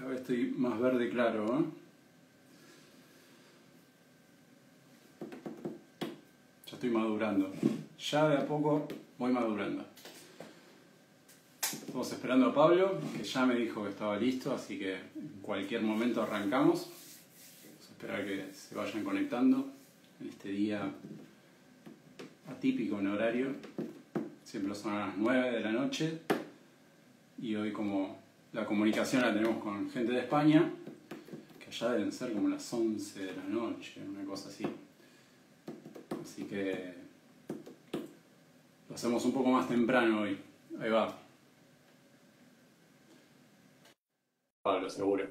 Cada vez estoy más verde claro, ¿eh? Ya estoy madurando. Ya de a poco voy madurando. Estamos esperando a Pablo, que ya me dijo que estaba listo, así que en cualquier momento arrancamos. Vamos a esperar a que se vayan conectando en este día atípico en horario. Siempre son a las 9 de la noche y hoy, como la comunicación la tenemos con gente de España, que allá deben ser como las 11 de la noche, una cosa así. Así que lo hacemos un poco más temprano hoy. Ahí va. Pablo, seguro.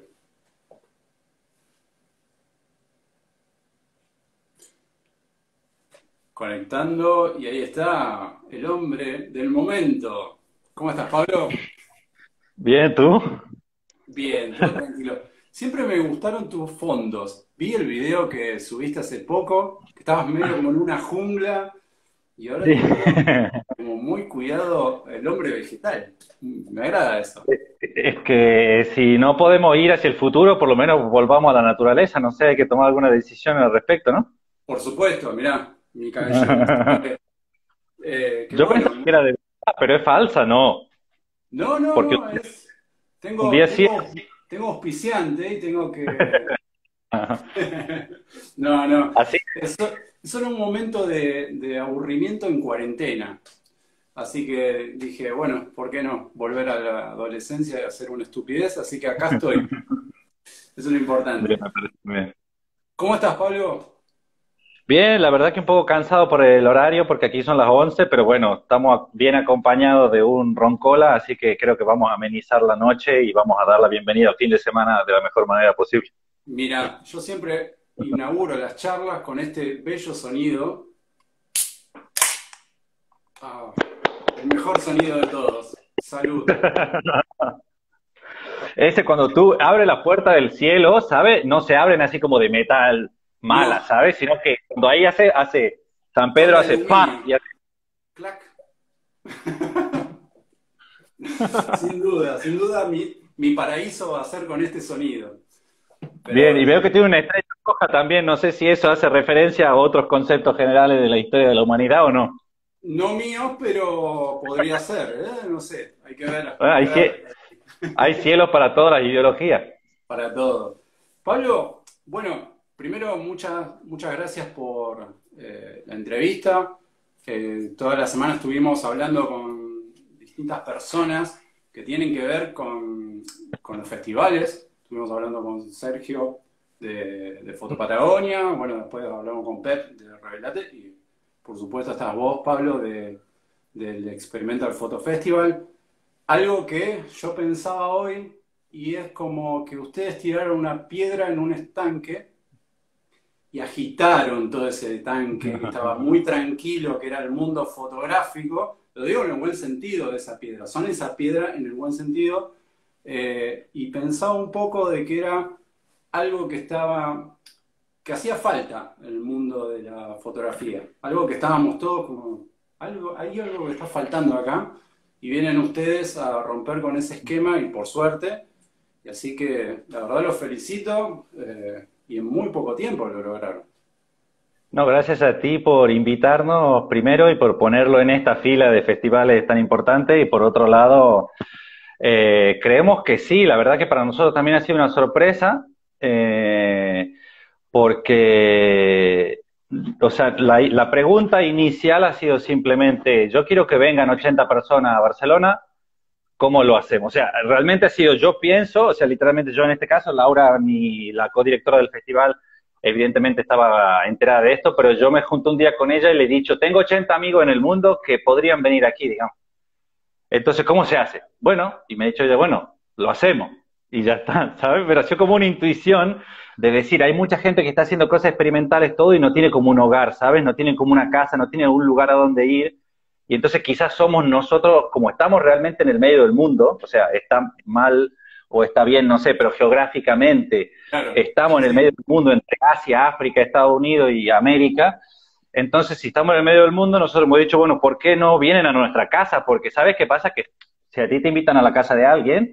Conectando, y ahí está el hombre del momento. ¿Cómo estás, Pablo? Bien, ¿tú? Bien, todo tranquilo. Siempre me gustaron tus fondos. Vi el video que subiste hace poco, que estabas medio como en una jungla, y ahora Sí. te veo como muy cuidado el hombre vegetal. Me agrada eso. Es que si no podemos ir hacia el futuro, por lo menos volvamos a la naturaleza. No sé, hay que tomar alguna decisión al respecto, ¿no? Por supuesto, mirá, mi cabellera. Así que, qué Yo bueno. pensaba que era de verdad, pero es falsa, no. No, no, Porque no, un tengo, día sí. tengo, tengo auspiciante y tengo que... No, no, Así. es solo un momento de aburrimiento en cuarentena. Así que dije, bueno, ¿por qué no volver a la adolescencia y hacer una estupidez? Así que acá estoy. Eso es lo Bien, importante. me parece bien. ¿Cómo estás, Pablo? Bien, la verdad que un poco cansado por el horario, porque aquí son las 11, pero bueno, estamos bien acompañados de un roncola, así que creo que vamos a amenizar la noche y vamos a dar la bienvenida al fin de semana de la mejor manera posible. Mira, yo siempre inauguro las charlas con este bello sonido. Ah, el mejor sonido de todos. Salud. Ese cuando tú abres la puerta del cielo, ¿sabes? No se abren así como de metal mala, No, ¿sabes? Sino que cuando ahí San son Pedro de hace ¡pam! aluminio. Y hace... Clac. Sin duda mi paraíso va a ser con este sonido. Pero Bien, y veo que tiene una estrella roja también, no sé si eso hace referencia a otros conceptos generales de la historia de la humanidad o no. no mío, pero podría ser, ¿eh? No sé, hay que ver, Bueno, hay que ver hay cielos para todas las ideologías. para todo. Pablo, bueno, primero muchas gracias por la entrevista. Toda la semana estuvimos hablando con distintas personas que tienen que ver con los festivales. Estuvimos hablando con Sergio de Foto Patagonia, bueno, después hablamos con Pep de Revelate y por supuesto estás vos, Pablo, del Experimental Photo Festival. Algo que yo pensaba hoy y es como que ustedes tiraron una piedra en un estanque y agitaron todo ese tanque que estaba muy tranquilo, que era el mundo fotográfico. Lo digo en el buen sentido de esa piedra, son esa piedra en el buen sentido. Y pensaba un poco de que era algo que hacía falta en el mundo de la fotografía, algo que estábamos todos como, hay algo que está faltando acá, y vienen ustedes a romper con ese esquema, y por suerte, y así que la verdad los felicito, y en muy poco tiempo lo lograron. No, gracias a ti por invitarnos primero y por ponerlo en esta fila de festivales tan importantes y por otro lado, creemos que sí, la verdad que para nosotros también ha sido una sorpresa, eh, porque, o sea, la pregunta inicial ha sido simplemente, yo quiero que vengan 80 personas a Barcelona, ¿cómo lo hacemos? O sea, realmente ha sido, yo pienso, o sea, literalmente yo en este caso, Laura, la codirectora del festival, evidentemente estaba enterada de esto, pero yo me junté un día con ella y le he dicho, tengo 80 amigos en el mundo que podrían venir aquí, digamos. Entonces, ¿cómo se hace? Bueno, y me ha dicho ella, bueno, lo hacemos. Y ya está, ¿sabes? Pero ha sido como una intuición de decir, hay mucha gente que está haciendo cosas experimentales todo y no tiene como un hogar, ¿sabes? No tiene como una casa, no tiene un lugar a donde ir. Y entonces quizás somos nosotros, como estamos realmente en el medio del mundo, o sea, está mal o está bien, no sé, pero geográficamente Claro, estamos sí, en el medio sí. del mundo, entre Asia, África, Estados Unidos y América. Entonces, si estamos en el medio del mundo, nosotros hemos dicho, bueno, ¿por qué no vienen a nuestra casa? Porque ¿sabes qué pasa? Que si a ti te invitan a la casa de alguien,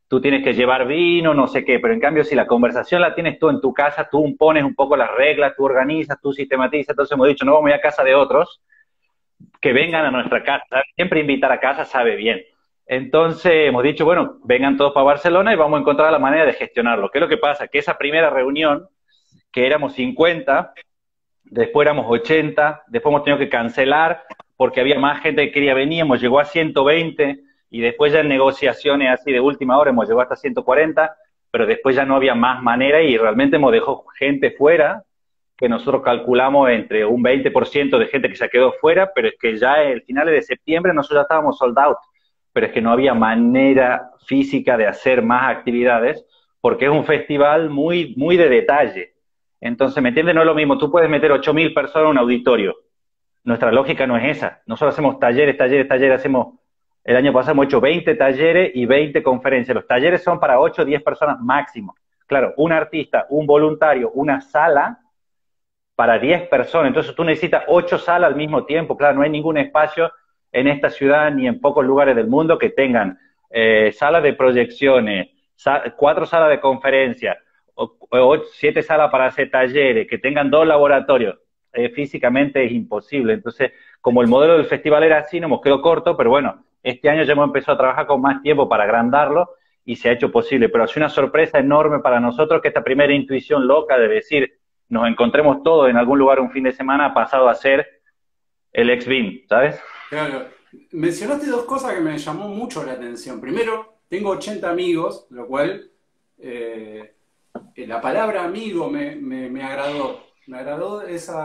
tú tienes que llevar vino, no sé qué, pero en cambio si la conversación la tienes tú en tu casa, tú pones un poco las reglas, tú organizas, tú sistematizas, entonces hemos dicho, no vamos a ir a casa de otros, que vengan a Claro. nuestra casa, siempre invitar a casa sabe bien. Entonces hemos dicho, bueno, vengan todos para Barcelona y vamos a encontrar la manera de gestionarlo. ¿Qué es lo que pasa? Que esa primera reunión, que éramos 50, después éramos 80, después hemos tenido que cancelar porque había más gente que quería venir, hemos llegado a 120 y después ya en negociaciones así de última hora hemos llegado hasta 140, pero después ya no había más manera y realmente hemos dejado gente fuera que nosotros calculamos entre un 20% de gente que se quedó fuera, pero es que ya el finales de septiembre nosotros ya estábamos sold out, pero es que no había manera física de hacer más actividades porque es un festival muy de detalle. Entonces, ¿me entiendes? No es lo mismo. Tú puedes meter 8.000 personas en un auditorio. Nuestra lógica no es esa. Nosotros hacemos talleres, talleres, talleres. El año pasado hemos hecho 20 talleres y 20 conferencias. Los talleres son para 8 o 10 personas máximo. Claro, un artista, un voluntario, una sala para 10 personas. Entonces tú necesitas 8 salas al mismo tiempo. Claro, no hay ningún espacio en esta ciudad ni en pocos lugares del mundo que tengan salas de proyecciones, 4 salas de conferencias, o 7 salas para hacer talleres, que tengan 2 laboratorios. Físicamente es imposible. Entonces, como el modelo del festival era así, nos quedó corto, pero bueno, este año ya hemos empezado a trabajar con más tiempo para agrandarlo y se ha hecho posible. Pero ha sido una sorpresa enorme para nosotros que esta primera intuición loca de decir, nos encontremos todos en algún lugar un fin de semana ha pasado a ser el ex-BIM, ¿sabes? Claro. Mencionaste dos cosas que me llamó mucho la atención. Primero, tengo 80 amigos, lo cual eh, la palabra amigo me agradó. Me agradó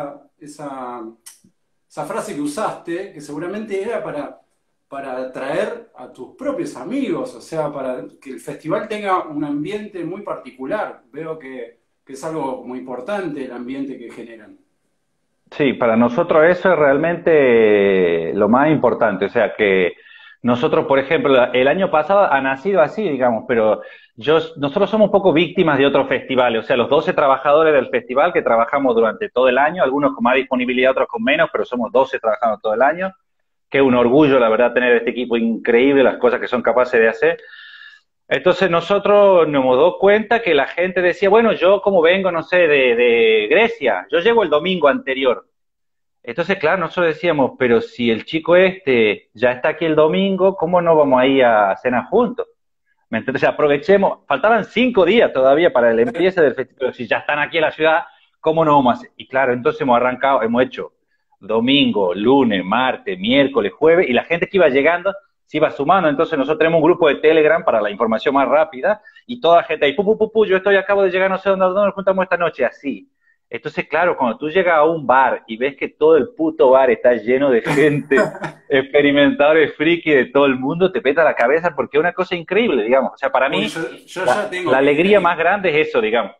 esa frase que usaste, que seguramente era para atraer a tus propios amigos, o sea, para que el festival tenga un ambiente muy particular. Veo que es algo muy importante el ambiente que generan. Sí, para nosotros eso es realmente lo más importante. O sea que nosotros, por ejemplo, el año pasado ha nacido así, digamos, pero nosotros somos un poco víctimas de otros festivales. O sea, los 12 trabajadores del festival que trabajamos durante todo el año, algunos con más disponibilidad, otros con menos, pero somos 12 trabajando todo el año, que es un orgullo, la verdad, tener este equipo increíble, las cosas que son capaces de hacer. Entonces nosotros nos hemos dado cuenta que la gente decía, bueno, yo como vengo, no sé, de Grecia, yo llego el domingo anterior. Entonces, claro, nosotros decíamos, pero si el chico este ya está aquí el domingo, ¿cómo no vamos a ir a cenar juntos? Entonces aprovechemos, faltaban 5 días todavía para el empiece del festival, pero si ya están aquí en la ciudad, ¿cómo no vamos a hacer? Y claro, entonces hemos arrancado, hemos hecho domingo, lunes, martes, miércoles, jueves, y la gente que iba llegando se iba sumando, entonces nosotros tenemos un grupo de Telegram para la información más rápida, y toda la gente ahí, yo acabo de llegar, no sé dónde nos juntamos esta noche, así. Entonces, claro, cuando tú llegas a un bar y ves que todo el puto bar está lleno de gente, experimentadores friki de todo el mundo, te peta la cabeza porque es una cosa increíble, digamos. O sea, para Uy, mí, yo ya la tengo que ir alegría ahí. más grande es eso, digamos.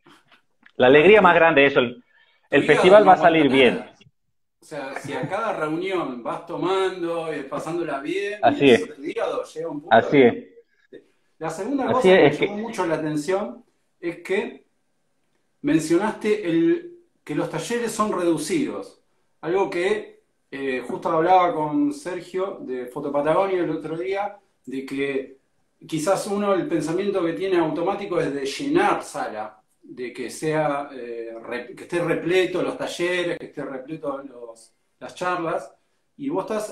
La Claro, alegría más grande es eso. tu El hígado festival no va a aguanta salir bien. nada. O sea, si a cada reunión vas tomando y pasándola bien, y Así eso, es, tu hígado llega a un punto así que no. es, La segunda así cosa que me es, llamó mucho la atención es que mencionaste que los talleres son reducidos. Algo que justo hablaba con Sergio de Fotopatagonia el otro día, de que quizás uno el pensamiento que tiene automático es de llenar sala, de que sea que esté repleto los talleres, que esté repleto las charlas, y vos estás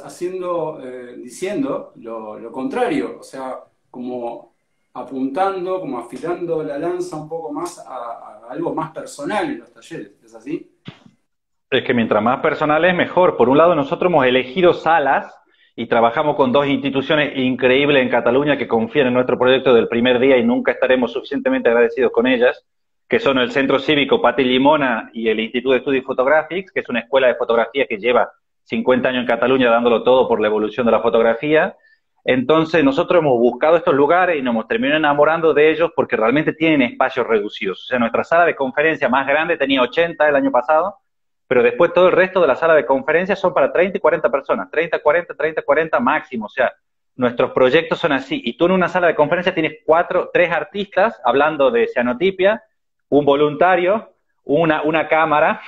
diciendo lo contrario, o sea, como apuntando, como afilando la lanza un poco más a algo más personal en los talleres, ¿es así? Es que mientras más personal es mejor. Por un lado, nosotros hemos elegido salas y trabajamos con 2 instituciones increíbles en Cataluña que confían en nuestro proyecto del primer día y nunca estaremos suficientemente agradecidos con ellas, que son el Centro Cívico Pati Llimona y el Instituto de Estudios Photographics, que es una escuela de fotografía que lleva 50 años en Cataluña dándolo todo por la evolución de la fotografía. Entonces, nosotros hemos buscado estos lugares y nos hemos terminado enamorando de ellos porque realmente tienen espacios reducidos. O sea, nuestra sala de conferencia más grande tenía 80 el año pasado, pero después todo el resto de la sala de conferencias son para 30 y 40 personas, 30, 40, 30, 40 máximo, o sea, nuestros proyectos son así, y tú en una sala de conferencia tienes 3 artistas hablando de cianotipia, un voluntario, una cámara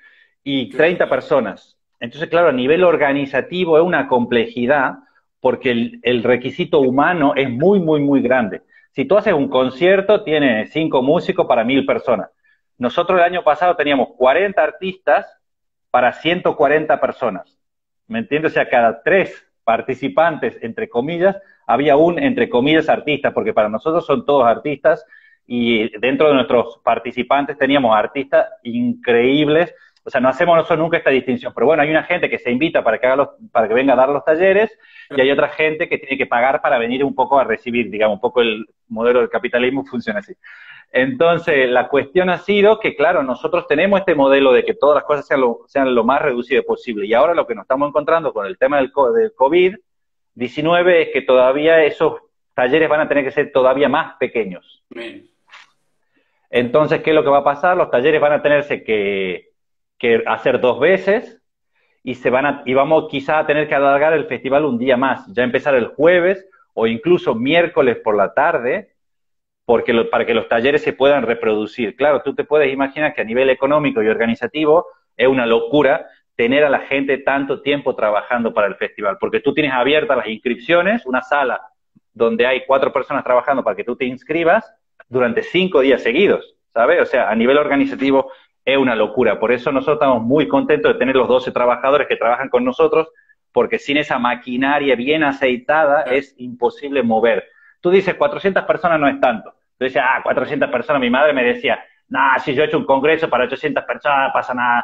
y Claro, 30 personas. Entonces, claro, a nivel organizativo es una complejidad porque el requisito humano es muy grande. Si tú haces un concierto, tiene 5 músicos para 1000 personas. Nosotros el año pasado teníamos 40 artistas para 140 personas. ¿Me entiendes? O sea, cada 3 participantes, entre comillas, había un, entre comillas, artista, porque para nosotros son todos artistas, y dentro de nuestros participantes teníamos artistas increíbles. O sea, no hacemos nosotros nunca esta distinción, pero bueno, hay una gente que se invita para que, para que venga a dar los talleres, y hay otra gente que tiene que pagar para venir un poco a recibir, digamos, un poco el modelo del capitalismo funciona así. Entonces, la cuestión ha sido que, claro, nosotros tenemos este modelo de que todas las cosas sean lo más reducido posible, y ahora lo que nos estamos encontrando con el tema del COVID-19 es que todavía esos talleres van a tener que ser todavía más pequeños. Entonces, ¿qué es lo que va a pasar? Los talleres van a tenerse que hacer 2 veces, y vamos quizá a tener que alargar el festival un día más, ya empezar el jueves o incluso miércoles por la tarde, para que los talleres se puedan reproducir. Claro, tú te puedes imaginar que a nivel económico y organizativo es una locura tener a la gente tanto tiempo trabajando para el festival, porque tú tienes abiertas las inscripciones, una sala donde hay 4 personas trabajando para que tú te inscribas durante 5 días seguidos, ¿sabes? O sea, a nivel organizativo es una locura. Por eso nosotros estamos muy contentos de tener los 12 trabajadores que trabajan con nosotros, porque sin esa maquinaria bien aceitada es imposible mover. Tú dices, 400 personas no es tanto. Tú dices, 400 personas. Mi madre me decía, nah, si yo he hecho un congreso para 800 personas, no pasa nada.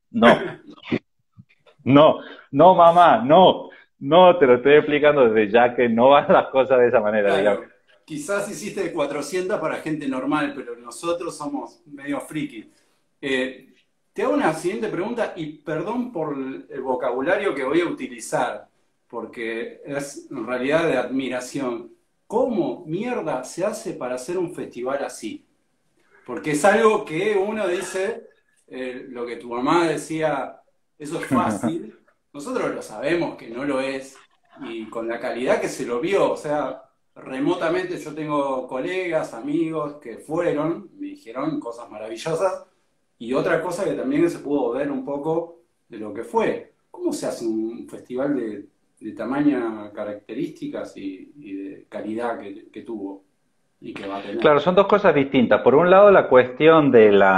No, mamá, no, te lo estoy explicando desde ya que no van las cosas de esa manera, Claro, digamos. quizás hiciste 400 para gente normal, pero nosotros somos medio friki. Te hago una siguiente pregunta y perdón por el vocabulario que voy a utilizar, porque es en realidad de admiración. ¿Cómo mierda se hace para hacer un festival así? Porque es algo que uno dice, lo que tu mamá decía, eso es fácil. Nosotros lo sabemos que no lo es, y con la calidad que se lo vio, o sea, remotamente yo tengo colegas, amigos que fueron, me dijeron cosas maravillosas, y otra cosa que también se pudo ver un poco de lo que fue. ¿Cómo se hace un festival de tamaño, características y de calidad que tuvo y que va a tener? Claro, son 2 cosas distintas. Por un lado, la cuestión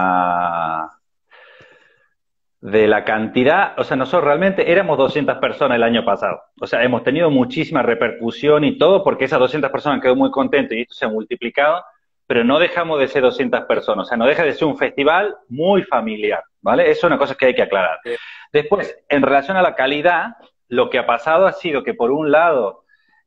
de la cantidad, o sea, nosotros realmente éramos 200 personas el año pasado. O sea, hemos tenido muchísima repercusión y todo, porque esas 200 personas quedó muy contentas y esto se ha multiplicado, pero no dejamos de ser 200 personas. O sea, no deja de ser un festival muy familiar, ¿vale? Eso es una cosa que hay que aclarar. Después, en relación a la calidad, lo que ha pasado ha sido que, por un lado,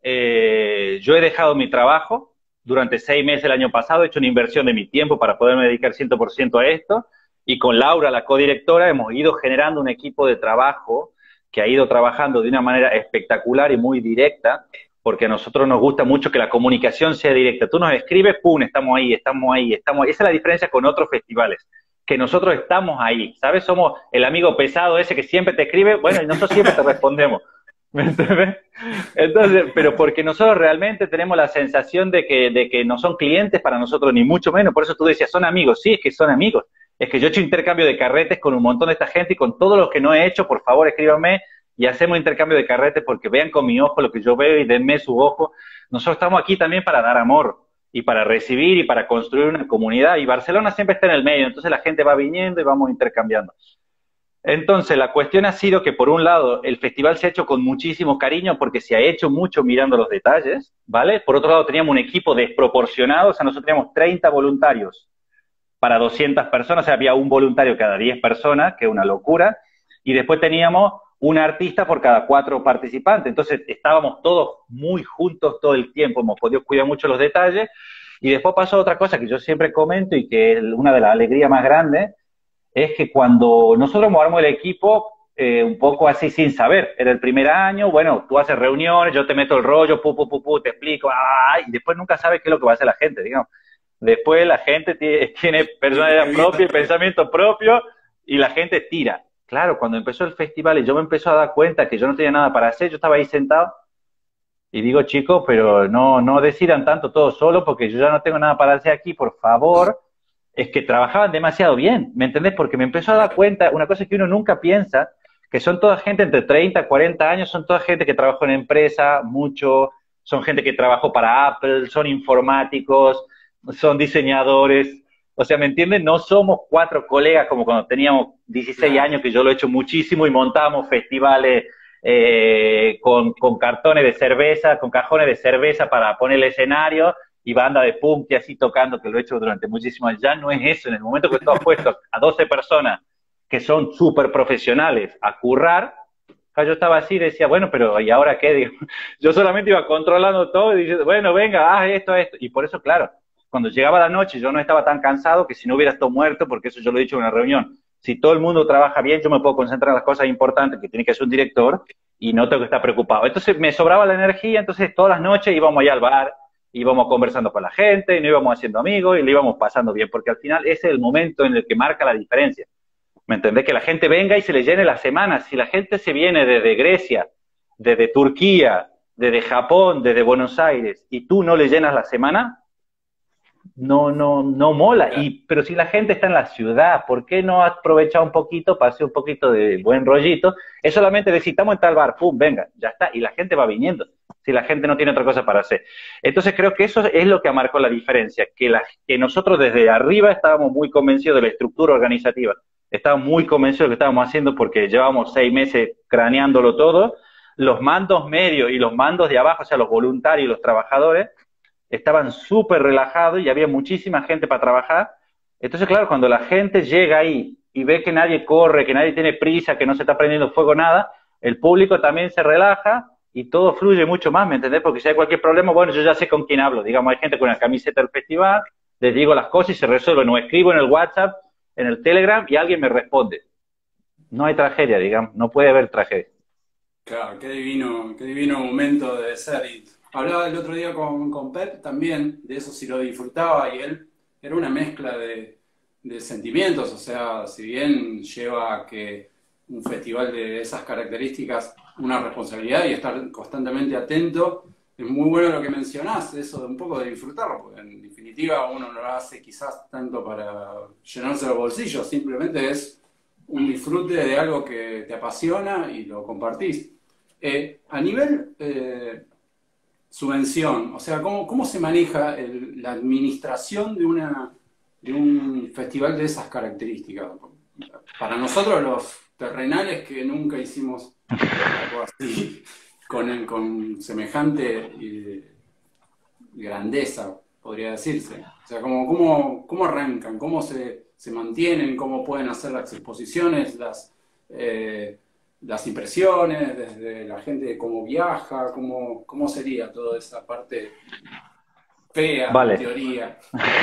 yo he dejado mi trabajo durante 6 meses el año pasado, he hecho una inversión de mi tiempo para poderme dedicar 100% a esto, y con Laura, la codirectora, hemos ido generando un equipo de trabajo que ha ido trabajando de una manera espectacular y muy directa, porque a nosotros nos gusta mucho que la comunicación sea directa. Tú nos escribes, pum, estamos ahí, estamos ahí, estamos ahí. Esa es la diferencia con otros festivales, que nosotros estamos ahí, ¿sabes? Somos el amigo pesado ese que siempre te escribe, bueno, y nosotros siempre te respondemos. ¿Me entiendes? Entonces, pero porque nosotros realmente tenemos la sensación de que no son clientes para nosotros, ni mucho menos. Por eso tú decías, son amigos. Sí, es que son amigos. Es que yo he hecho intercambio de carretes con un montón de esta gente, y con todos los que no he hecho, por favor, escríbanme y hacemos intercambio de carretes, porque vean con mi ojo lo que yo veo y denme su ojo. Nosotros estamos aquí también para dar amor y para recibir y para construir una comunidad, y Barcelona siempre está en el medio, entonces la gente va viniendo y vamos intercambiando. Entonces, la cuestión ha sido que, por un lado, el festival se ha hecho con muchísimo cariño porque se ha hecho mucho mirando los detalles, ¿vale? Por otro lado, teníamos un equipo desproporcionado, o sea, nosotros teníamos 30 voluntarios para 200 personas, o sea, había un voluntario cada 10 personas, que es una locura, y después teníamos un artista por cada 4 participantes. Entonces, estábamos todos muy juntos todo el tiempo, hemos podido cuidar mucho los detalles. Y después pasó otra cosa que yo siempre comento y que es una de las alegrías más grandes, es que cuando nosotros movamos el equipo, un poco así sin saber, era el primer año, bueno, tú haces reuniones, yo te meto el rollo, te explico, y después nunca sabes qué es lo que va a hacer la gente, digamos. Después la gente tiene personalidad propia y pensamiento propio, y la gente tira. Claro, cuando empezó el festival y yo me empezó a dar cuenta que yo no tenía nada para hacer, yo estaba ahí sentado y digo, chicos, pero no decidan tanto todos solos, porque yo ya no tengo nada para hacer aquí, por favor. Es que trabajaban demasiado bien, ¿me entendés? Porque me empezó a dar cuenta, una cosa que uno nunca piensa, que son toda gente entre 30 y 40 años, son toda gente que trabajó en empresa mucho, son gente que trabajó para Apple, son informáticos, son diseñadores. O sea, ¿me entienden? No somos 4 colegas como cuando teníamos 16 Claro. años, que yo lo he hecho muchísimo y montábamos festivales con cartones de cerveza, con cajones de cerveza para poner el escenario y banda de punk y así tocando, que lo he hecho durante muchísimos años. Ya no es eso. En el momento que tú has puesto a 12 personas que son súper profesionales a currar, yo estaba así y decía, bueno, pero ¿y ahora qué? Digo, yo solamente iba controlando todo y diciendo, bueno, venga, haz esto, esto. Y por eso, claro, cuando llegaba la noche yo no estaba tan cansado que si no hubiera estado muerto, porque eso yo lo he dicho en una reunión. Si todo el mundo trabaja bien, yo me puedo concentrar en las cosas importantes que tiene que hacer un director y no tengo que estar preocupado. Entonces me sobraba la energía, entonces todas las noches íbamos allá al bar, íbamos conversando con la gente, y nos íbamos haciendo amigos y lo íbamos pasando bien, porque al final ese es el momento en el que marca la diferencia. ¿Me entendés? Que la gente venga y se le llene la semana. Si la gente se viene desde Grecia, desde Turquía, desde Japón, desde Buenos Aires, y tú no le llenas la semana, no mola. Claro. Pero si la gente está en la ciudad, ¿por qué no aprovechar un poquito para hacer un poquito de buen rollito? Es solamente decir, estamos en tal bar, pum, venga, ya está. Y la gente va viniendo, si la gente no tiene otra cosa para hacer. Entonces creo que eso es lo que marcó la diferencia, que nosotros desde arriba estábamos muy convencidos de la estructura organizativa. Estábamos muy convencidos de lo que estábamos haciendo porque llevábamos 6 meses craneándolo todo. Los mandos medios y los mandos de abajo, o sea, los voluntarios y los trabajadores, estaban súper relajados y había muchísima gente para trabajar. Entonces, claro, cuando la gente llega ahí y ve que nadie corre, que nadie tiene prisa, que no se está prendiendo fuego, nada, el público también se relaja y todo fluye mucho más, ¿me entendés? Porque si hay cualquier problema, bueno, yo ya sé con quién hablo. Digamos, hay gente con una camiseta del festival, les digo las cosas y se resuelven. O escribo en el WhatsApp, en el Telegram y alguien me responde. No hay tragedia, digamos, no puede haber tragedia. Claro, qué divino momento debe ser. Y hablaba el otro día con Pep también de eso, si lo disfrutaba, y él era una mezcla de sentimientos, o sea, si bien lleva a que un festival de esas características una responsabilidad y estar constantemente atento, es muy bueno lo que mencionás, eso de un poco de disfrutarlo, porque en definitiva uno no lo hace quizás tanto para llenarse los bolsillos, simplemente es un disfrute de algo que te apasiona y lo compartís. A nivel subvención, o sea, ¿cómo se maneja la administración de un festival de esas características? Para nosotros los terrenales que nunca hicimos algo así, con semejante grandeza, podría decirse. O sea, ¿cómo arrancan? ¿Cómo se mantienen? ¿Cómo pueden hacer las exposiciones, las impresiones, desde la gente cómo viaja? ¿Cómo sería toda esa parte fea, en Vale. teoría?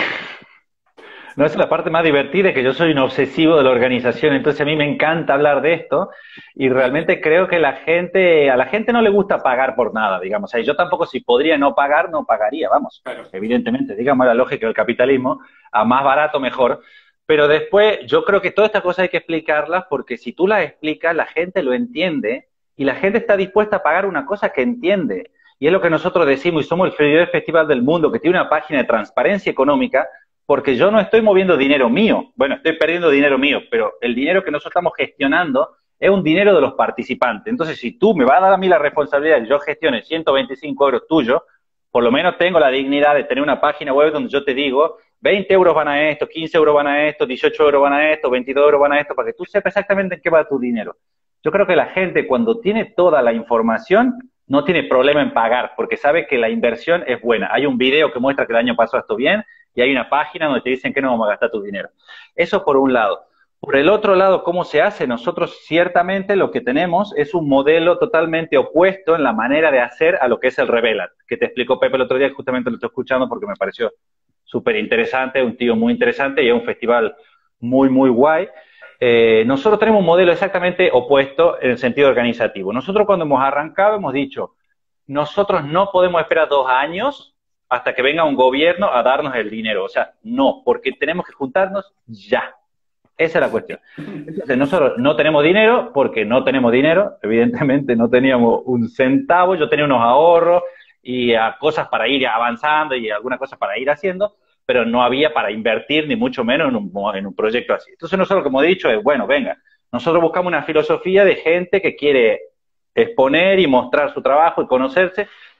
No, es la parte más divertida, que yo soy un obsesivo de la organización, entonces a mí me encanta hablar de esto y realmente creo que a la gente no le gusta pagar por nada, digamos. O sea, yo tampoco, si podría no pagar, no pagaría, vamos, Claro. evidentemente, digamos la lógica del capitalismo, a más barato mejor. Pero después yo creo que todas estas cosas hay que explicarlas porque si tú las explicas, la gente lo entiende y la gente está dispuesta a pagar una cosa que entiende. Y es lo que nosotros decimos, y somos el primer festival del mundo que tiene una página de transparencia económica, porque yo no estoy moviendo dinero mío, bueno, estoy perdiendo dinero mío, pero el dinero que nosotros estamos gestionando es un dinero de los participantes. Entonces, si tú me vas a dar a mí la responsabilidad de que yo gestione 125 euros tuyos, por lo menos tengo la dignidad de tener una página web donde yo te digo, 20 euros van a esto, 15 euros van a esto, 18 euros van a esto, 22 euros van a esto, para que tú sepas exactamente en qué va tu dinero. Yo creo que la gente, cuando tiene toda la información, no tiene problema en pagar, porque sabe que la inversión es buena. Hay un video que muestra que el año pasó esto bien, y hay una página donde te dicen que no vamos a gastar tu dinero. Eso por un lado. Por el otro lado, ¿cómo se hace? Nosotros ciertamente lo que tenemos es un modelo totalmente opuesto en la manera de hacer a lo que es el Revelat, que te explicó Pepe el otro día, justamente lo estoy escuchando porque me pareció súper interesante, un tío muy interesante y es un festival muy, muy guay. Nosotros tenemos un modelo exactamente opuesto en el sentido organizativo. Nosotros cuando hemos arrancado hemos dicho, nosotros no podemos esperar 2 años hasta que venga un gobierno a darnos el dinero. O sea, no, porque tenemos que juntarnos ya. Esa es la cuestión. Entonces, nosotros no tenemos dinero porque no tenemos dinero. Evidentemente no teníamos un centavo. Yo tenía unos ahorros y cosas para ir avanzando y algunas cosas para ir haciendo, pero no había para invertir ni mucho menos en un proyecto así. Entonces nosotros, como he dicho, es, bueno, venga, nosotros buscamos una filosofía de gente que quiere exponer y mostrar su trabajo y conocerse,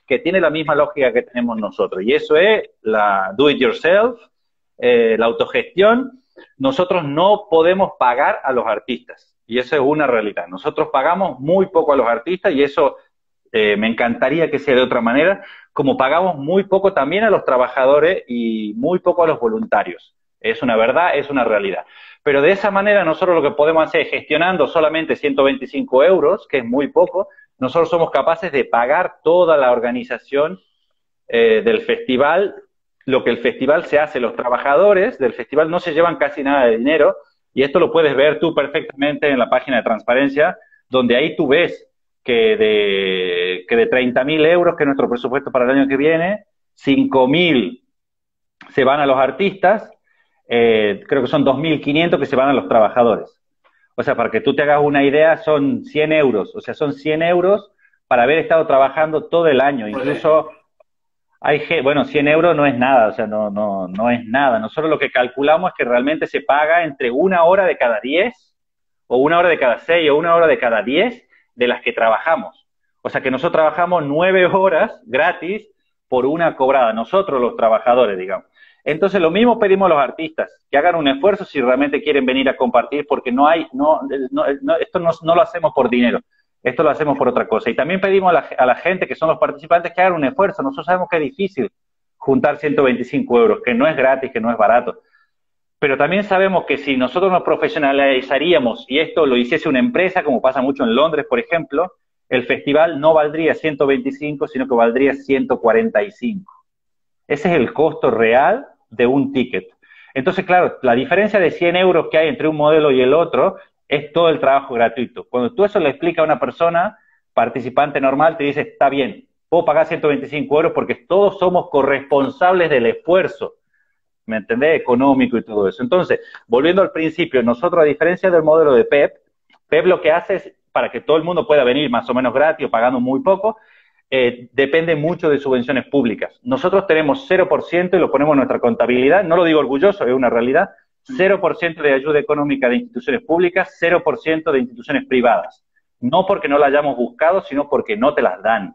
que tiene la misma lógica que tenemos nosotros, y eso es la do it yourself, la autogestión. Nosotros no podemos pagar a los artistas, y eso es una realidad. Nosotros pagamos muy poco a los artistas, y eso me encantaría que sea de otra manera, como pagamos muy poco también a los trabajadores y muy poco a los voluntarios. Es una verdad, es una realidad. Pero de esa manera nosotros lo que podemos hacer, gestionando solamente 125 euros, que es muy poco, nosotros somos capaces de pagar toda la organización del festival. Lo que el festival se hace, los trabajadores del festival no se llevan casi nada de dinero, y esto lo puedes ver tú perfectamente en la página de transparencia, donde ahí tú ves que de 30.000 euros, que es nuestro presupuesto para el año que viene, 5.000 se van a los artistas, creo que son 2.500 que se van a los trabajadores. O sea, para que tú te hagas una idea, son 100 euros. O sea, son 100 euros para haber estado trabajando todo el año. Incluso bueno, 100 euros no es nada, o sea, no es nada. Nosotros lo que calculamos es que realmente se paga entre 1 hora de cada 10, o 1 hora de cada 6, o 1 hora de cada 10 de las que trabajamos. O sea, que nosotros trabajamos 9 horas gratis por una cobrada, nosotros los trabajadores, digamos. Entonces, lo mismo pedimos a los artistas, que hagan un esfuerzo si realmente quieren venir a compartir, porque esto no lo hacemos por dinero, esto lo hacemos por otra cosa. Y también pedimos a la gente, que son los participantes, que hagan un esfuerzo. Nosotros sabemos que es difícil juntar 125 euros, que no es gratis, que no es barato. Pero también sabemos que si nosotros nos profesionalizaríamos y esto lo hiciese una empresa, como pasa mucho en Londres, por ejemplo, el festival no valdría 125, sino que valdría 145. Ese es el costo real de un ticket. Entonces, claro, la diferencia de 100 euros que hay entre un modelo y el otro es todo el trabajo gratuito. Cuando tú eso le explicas a una persona, participante normal, te dice, está bien, puedo pagar 125 euros porque todos somos corresponsables del esfuerzo, ¿me entendés? Económico y todo eso. Entonces, volviendo al principio, nosotros, a diferencia del modelo de PEP lo que hace es, para que todo el mundo pueda venir más o menos gratis o pagando muy poco, depende mucho de subvenciones públicas. Nosotros tenemos 0% y lo ponemos en nuestra contabilidad, no lo digo orgulloso, es una realidad, 0% de ayuda económica de instituciones públicas, 0% de instituciones privadas. No porque no la hayamos buscado, sino porque no te las dan.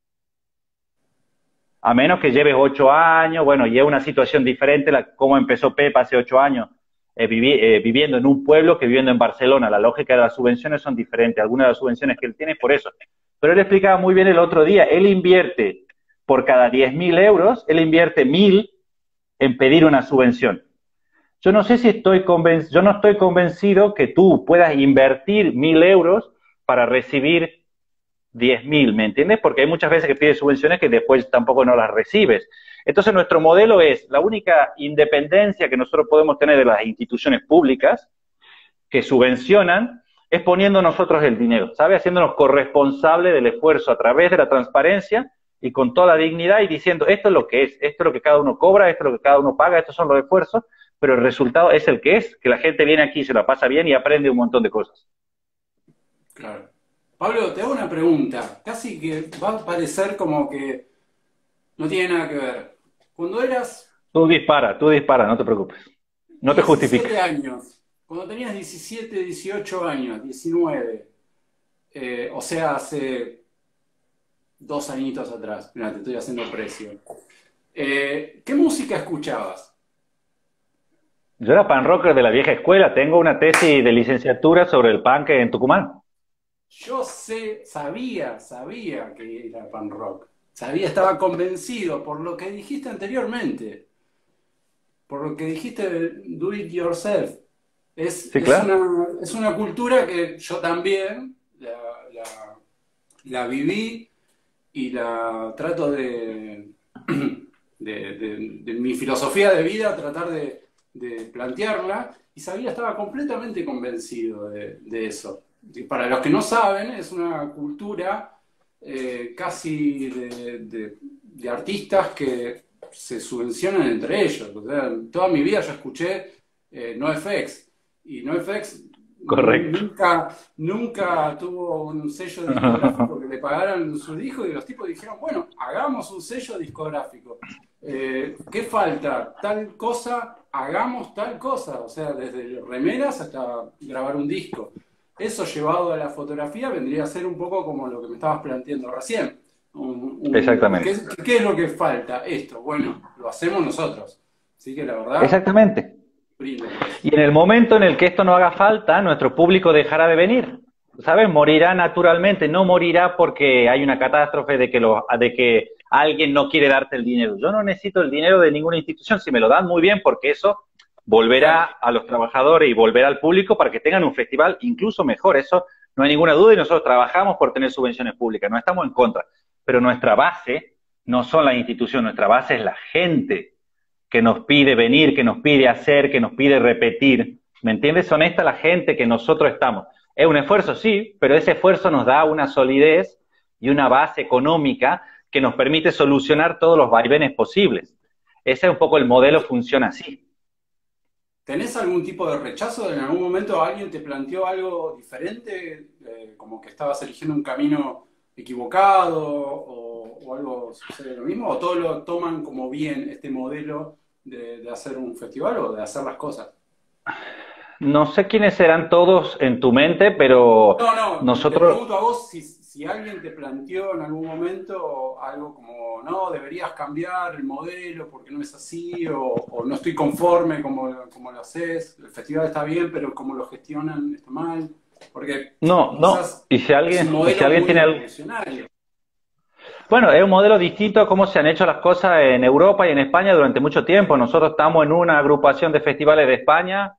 A menos que lleves 8 años, bueno, y es una situación diferente, como empezó Pepa hace 8 años, viviendo en un pueblo que viviendo en Barcelona. La lógica de las subvenciones son diferentes. Algunas de las subvenciones que él tiene es por eso. Pero él explicaba muy bien el otro día, él invierte por cada 10.000 euros, él invierte 1.000 en pedir una subvención. Yo no sé si yo no estoy convencido que tú puedas invertir 1.000 euros para recibir 10.000, ¿me entiendes? Porque hay muchas veces que pides subvenciones que después tampoco no las recibes. Entonces nuestro modelo es, la única independencia que nosotros podemos tener de las instituciones públicas que subvencionan es poniendo nosotros el dinero, ¿sabes? Haciéndonos corresponsables del esfuerzo a través de la transparencia y con toda la dignidad y diciendo, esto es lo que es, esto es lo que cada uno cobra, esto es lo que cada uno paga, estos son los esfuerzos, pero el resultado es el que es, que la gente viene aquí, se la pasa bien y aprende un montón de cosas. Claro. Pablo, te hago una pregunta, casi que va a parecer como que no tiene nada que ver. Cuando eras Tú dispara, no te preocupes. No te 17 justifiques. años, cuando tenías 17, 18 años, 19, o sea, hace 2 añitos atrás, mira, te estoy haciendo precio. ¿Qué música escuchabas? Yo era pan rocker de la vieja escuela, tengo una tesis de licenciatura sobre el punk en Tucumán. Yo sabía que era pan rock. Estaba convencido por lo que dijiste anteriormente, por lo que dijiste de do it yourself. Sí, claro. Es una cultura que yo también la viví y la trato de mi filosofía de vida, tratar de plantearla, y estaba completamente convencido de eso. Para los que no saben, es una cultura casi de artistas que se subvencionan entre ellos. O sea, toda mi vida yo escuché NoFX, y NoFX Correcto. nunca tuvo un sello discográfico que le pagaran su disco, y los tipos dijeron, bueno, hagamos un sello discográfico. ¿Qué falta? Tal cosa, hagamos tal cosa. O sea, desde remeras hasta grabar un disco. Eso llevado a la fotografía vendría a ser un poco como lo que me estabas planteando recién. ¿qué, Exactamente. qué es lo que falta? Esto, bueno, lo hacemos nosotros. Así que la verdad, Exactamente. brindo por eso. Y en el momento en el que esto no haga falta, nuestro público dejará de venir. ¿Sabes? Morirá naturalmente, no morirá porque hay una catástrofe de que alguien no quiere darte el dinero. Yo no necesito el dinero de ninguna institución, si me lo dan muy bien, porque eso volverá Claro. a los trabajadores y volverá al público para que tengan un festival incluso mejor. Eso no hay ninguna duda y nosotros trabajamos por tener subvenciones públicas, no estamos en contra. Pero nuestra base no son las instituciones, nuestra base es la gente que nos pide venir, que nos pide hacer, que nos pide repetir. ¿Me entiendes? Son esta la gente que nosotros estamos. Es un esfuerzo, sí, pero ese esfuerzo nos da una solidez y una base económica que nos permite solucionar todos los vaivenes posibles. Ese es un poco el modelo, funciona así. ¿Tenés algún tipo de rechazo? ¿En algún momento alguien te planteó algo diferente? Como que estabas eligiendo un camino equivocado o algo sucede lo mismo? ¿O todos lo toman como bien este modelo de hacer un festival o de hacer las cosas? No sé quiénes serán todos en tu mente, pero No, no, te nosotros, pregunto a vos si alguien te planteó en algún momento algo como, no, deberías cambiar el modelo porque no es así, o no estoy conforme como lo haces, el festival está bien, pero como lo gestionan está mal, porque no, no. quizás es un Y si modelo alguien muy tiene revolucionario. bueno, es un modelo distinto a cómo se han hecho las cosas en Europa y en España durante mucho tiempo. Nosotros estamos en una agrupación de festivales de España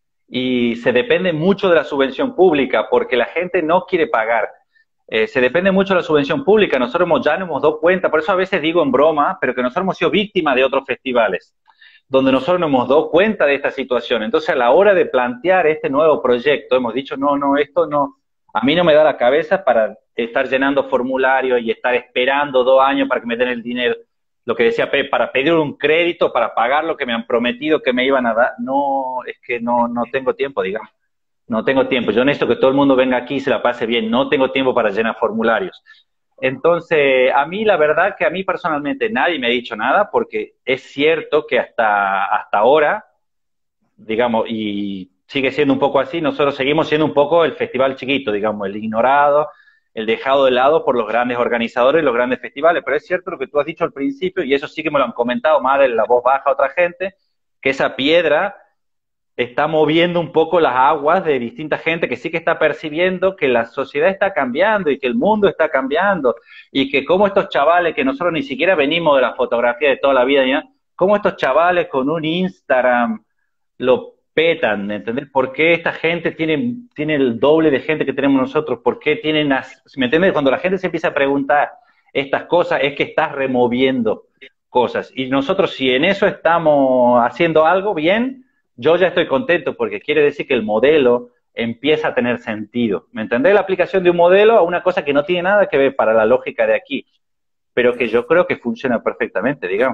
y se depende mucho de la subvención pública porque la gente no quiere pagar. Se depende mucho de la subvención pública. Nosotros ya nos hemos dado cuenta, por eso a veces digo en broma, pero que nosotros hemos sido víctimas de otros festivales, donde nosotros nos hemos dado cuenta de esta situación. Entonces, a la hora de plantear este nuevo proyecto, hemos dicho, no, no, esto no, a mí no me da la cabeza para estar llenando formularios y estar esperando 2 años para que me den el dinero. Lo que decía Pep, para pedir un crédito, para pagar lo que me han prometido que me iban a dar. No, es que no, no tengo tiempo, digamos. No tengo tiempo. Yo necesito que todo el mundo venga aquí y se la pase bien. No tengo tiempo para llenar formularios. Entonces, a mí la verdad que a mí personalmente nadie me ha dicho nada porque es cierto que hasta ahora, digamos, y sigue siendo un poco así, nosotros seguimos siendo un poco el festival chiquito, digamos, el ignorado, el dejado de lado por los grandes organizadores y los grandes festivales. Pero es cierto lo que tú has dicho al principio, y eso sí que me lo han comentado más de la voz baja a otra gente, que esa piedra está moviendo un poco las aguas de distinta gente que sí que está percibiendo que la sociedad está cambiando y que el mundo está cambiando y que como estos chavales que nosotros ni siquiera venimos de la fotografía de toda la vida, ¿ya? Como estos chavales con un Instagram lo petan, ¿entendés? ¿Por qué esta gente tiene el doble de gente que tenemos nosotros? ¿Por qué tienen, ¿me entiendes? Cuando la gente se empieza a preguntar estas cosas es que estás removiendo cosas. Y nosotros si en eso estamos haciendo algo bien, yo ya estoy contento porque quiere decir que el modelo empieza a tener sentido. ¿Me entendés? La aplicación de un modelo a una cosa que no tiene nada que ver para la lógica de aquí, pero que yo creo que funciona perfectamente, digamos.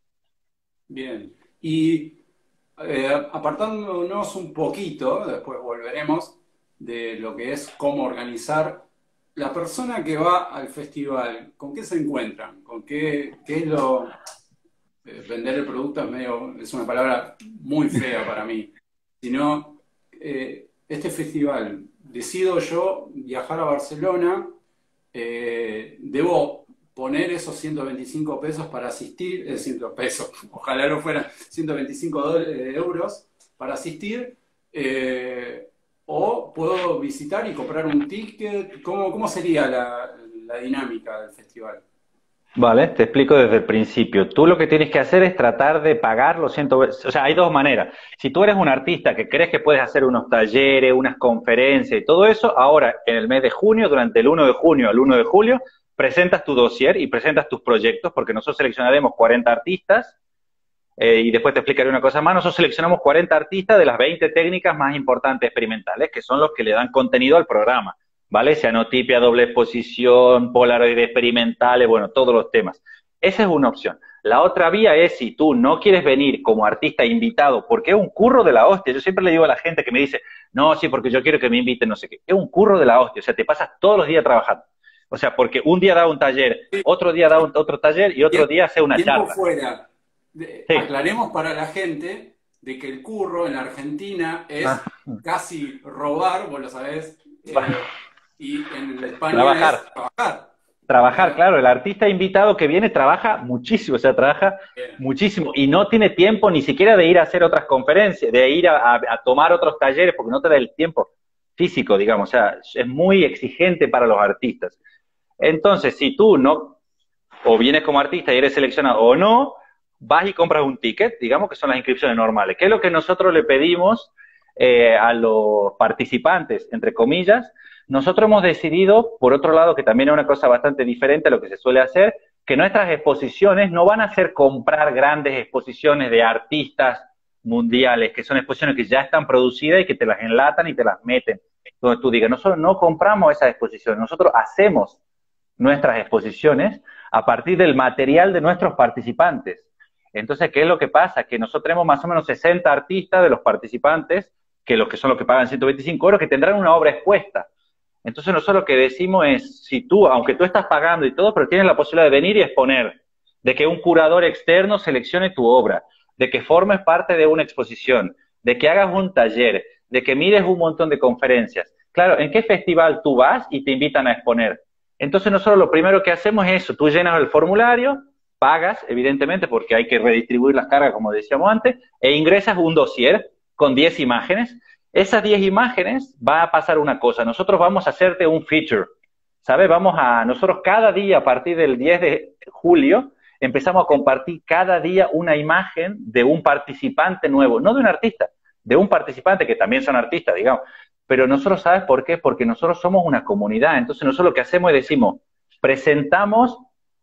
Bien. Y apartándonos un poquito, después volveremos, de lo que es cómo organizar. La persona que va al festival, ¿con qué se encuentran? ¿Con qué es lo... vender el producto es medio, es una palabra muy fea para mí, sino este festival, decido yo viajar a Barcelona, debo poner esos 125 pesos para asistir, 100 pesos, ojalá no fueran 125 euros para asistir, o puedo visitar y comprar un ticket. ¿Cómo sería la dinámica del festival? Vale, te explico desde el principio. Tú lo que tienes que hacer es tratar de pagar los 100, o sea, hay dos maneras. Si tú eres un artista que crees que puedes hacer unos talleres, unas conferencias y todo eso, ahora en el mes de junio, durante el 1 de junio al 1 de julio, presentas tu dossier y presentas tus proyectos, porque nosotros seleccionaremos 40 artistas, y después te explicaré una cosa más. Nosotros seleccionamos 40 artistas de las 20 técnicas más importantes experimentales, que son los que le dan contenido al programa. ¿Vale? Cianotipia, doble exposición, Polaroid experimentales, bueno, todos los temas. Esa es una opción. La otra vía es si tú no quieres venir como artista invitado, porque es un curro de la hostia. Yo siempre le digo a la gente que me dice, no, sí, porque yo quiero que me inviten, no sé qué. Es un curro de la hostia, o sea, te pasas todos los días trabajando. O sea, porque un día da un taller, otro día da otro taller y otro día hace una Tiempo charla. fuera. Sí. Aclaremos para la gente de que el curro en Argentina es Ah, casi robar, vos lo sabés, y en España es trabajar. trabajar. trabajar, Mirá, claro, el artista invitado que viene trabaja muchísimo, o sea, trabaja bien. muchísimo y no tiene tiempo ni siquiera de ir a hacer otras conferencias, de ir a tomar otros talleres, porque no te da el tiempo físico, digamos, o sea, es muy exigente para los artistas. Entonces, si tú no, o vienes como artista y eres seleccionado o no, vas y compras un ticket, digamos que son las inscripciones normales, que es lo que nosotros le pedimos a los participantes, entre comillas. Nosotros hemos decidido, por otro lado, que también es una cosa bastante diferente a lo que se suele hacer, que nuestras exposiciones no van a ser comprar grandes exposiciones de artistas mundiales, que son exposiciones que ya están producidas y que te las enlatan y te las meten. Donde tú digas, nosotros no compramos esas exposiciones, nosotros hacemos nuestras exposiciones a partir del material de nuestros participantes. Entonces, ¿qué es lo que pasa? Que nosotros tenemos más o menos 60 artistas de los participantes, que los que son los que pagan 125 euros, que tendrán una obra expuesta. Entonces nosotros lo que decimos es, si tú, aunque tú estás pagando y todo, pero tienes la posibilidad de venir y exponer, de que un curador externo seleccione tu obra, de que formes parte de una exposición, de que hagas un taller, de que mires un montón de conferencias. Claro, ¿en qué festival tú vas y te invitan a exponer? Entonces nosotros lo primero que hacemos es eso, tú llenas el formulario, pagas, evidentemente, porque hay que redistribuir las cargas, como decíamos antes, e ingresas un dossier con 10 imágenes. Esas 10 imágenes va a pasar una cosa, nosotros vamos a hacerte un feature, ¿sabes? Nosotros cada día, a partir del 10 de julio, empezamos a compartir cada día una imagen de un participante nuevo, no de un artista, de un participante que también son artistas, digamos. Pero nosotros, ¿sabes por qué? Porque nosotros somos una comunidad, entonces nosotros lo que hacemos es decimos, presentamos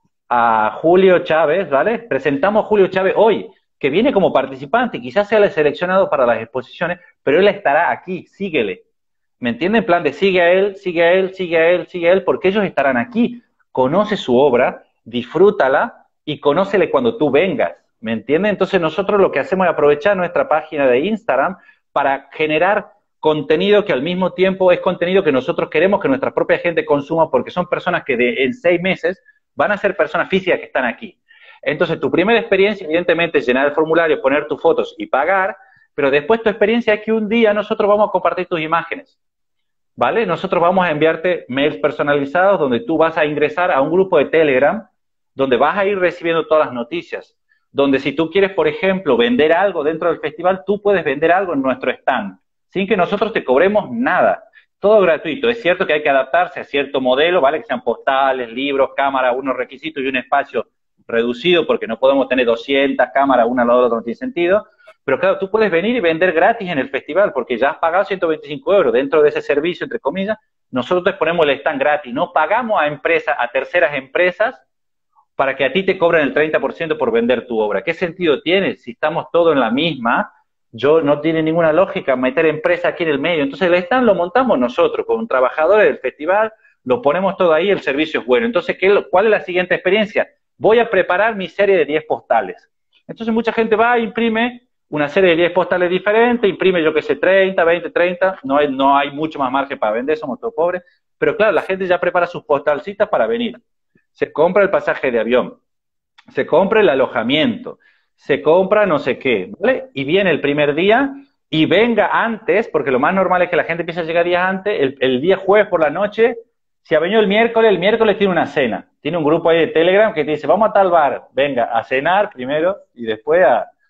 a Julio Chávez, ¿vale? Presentamos a Julio Chávez hoy, que viene como participante, quizás sea el seleccionado para las exposiciones, pero él estará aquí, síguele. ¿Me entienden? En plan de sigue a él, sigue a él, sigue a él, sigue a él, porque ellos estarán aquí. Conoce su obra, disfrútala y conócele cuando tú vengas. ¿Me entienden? Entonces nosotros lo que hacemos es aprovechar nuestra página de Instagram para generar contenido que al mismo tiempo es contenido que nosotros queremos que nuestra propia gente consuma, porque son personas que en 6 meses van a ser personas físicas que están aquí. Entonces, tu primera experiencia, evidentemente, es llenar el formulario, poner tus fotos y pagar, pero después tu experiencia es que un día nosotros vamos a compartir tus imágenes, ¿vale? Nosotros vamos a enviarte mails personalizados donde tú vas a ingresar a un grupo de Telegram donde vas a ir recibiendo todas las noticias, donde si tú quieres, por ejemplo, vender algo dentro del festival, tú puedes vender algo en nuestro stand, sin que nosotros te cobremos nada. Todo gratuito. Es cierto que hay que adaptarse a cierto modelo, ¿vale? Que sean postales, libros, cámaras, unos requisitos y un espacio reducido, porque no podemos tener 200 cámaras una al lado de otra, no tiene sentido. Pero claro, tú puedes venir y vender gratis en el festival, porque ya has pagado 125 euros. Dentro de ese servicio, entre comillas, nosotros te ponemos el stand gratis. No pagamos a empresas, a terceras empresas, para que a ti te cobren el 30% por vender tu obra. ¿Qué sentido tiene? Si estamos todos en la misma, no tiene ninguna lógica meter empresa aquí en el medio. Entonces el stand lo montamos nosotros, con trabajadores del festival, lo ponemos todo ahí, el servicio es bueno. Entonces, ¿cuál es la siguiente experiencia? Voy a preparar mi serie de 10 postales. Entonces mucha gente va e imprime una serie de 10 postales diferentes, imprime yo que sé, 30, 20, 30, no hay mucho más margen para vender, somos todos pobres, pero claro, la gente ya prepara sus postalcitas para venir. Se compra el pasaje de avión, se compra el alojamiento, se compra no sé qué, ¿vale? Y viene el primer día y venga antes, porque lo más normal es que la gente empiece a llegar días antes, el día jueves por la noche, si ha venido el miércoles tiene una cena, tiene un grupo ahí de Telegram que te dice, vamos a tal bar, venga, a cenar primero y después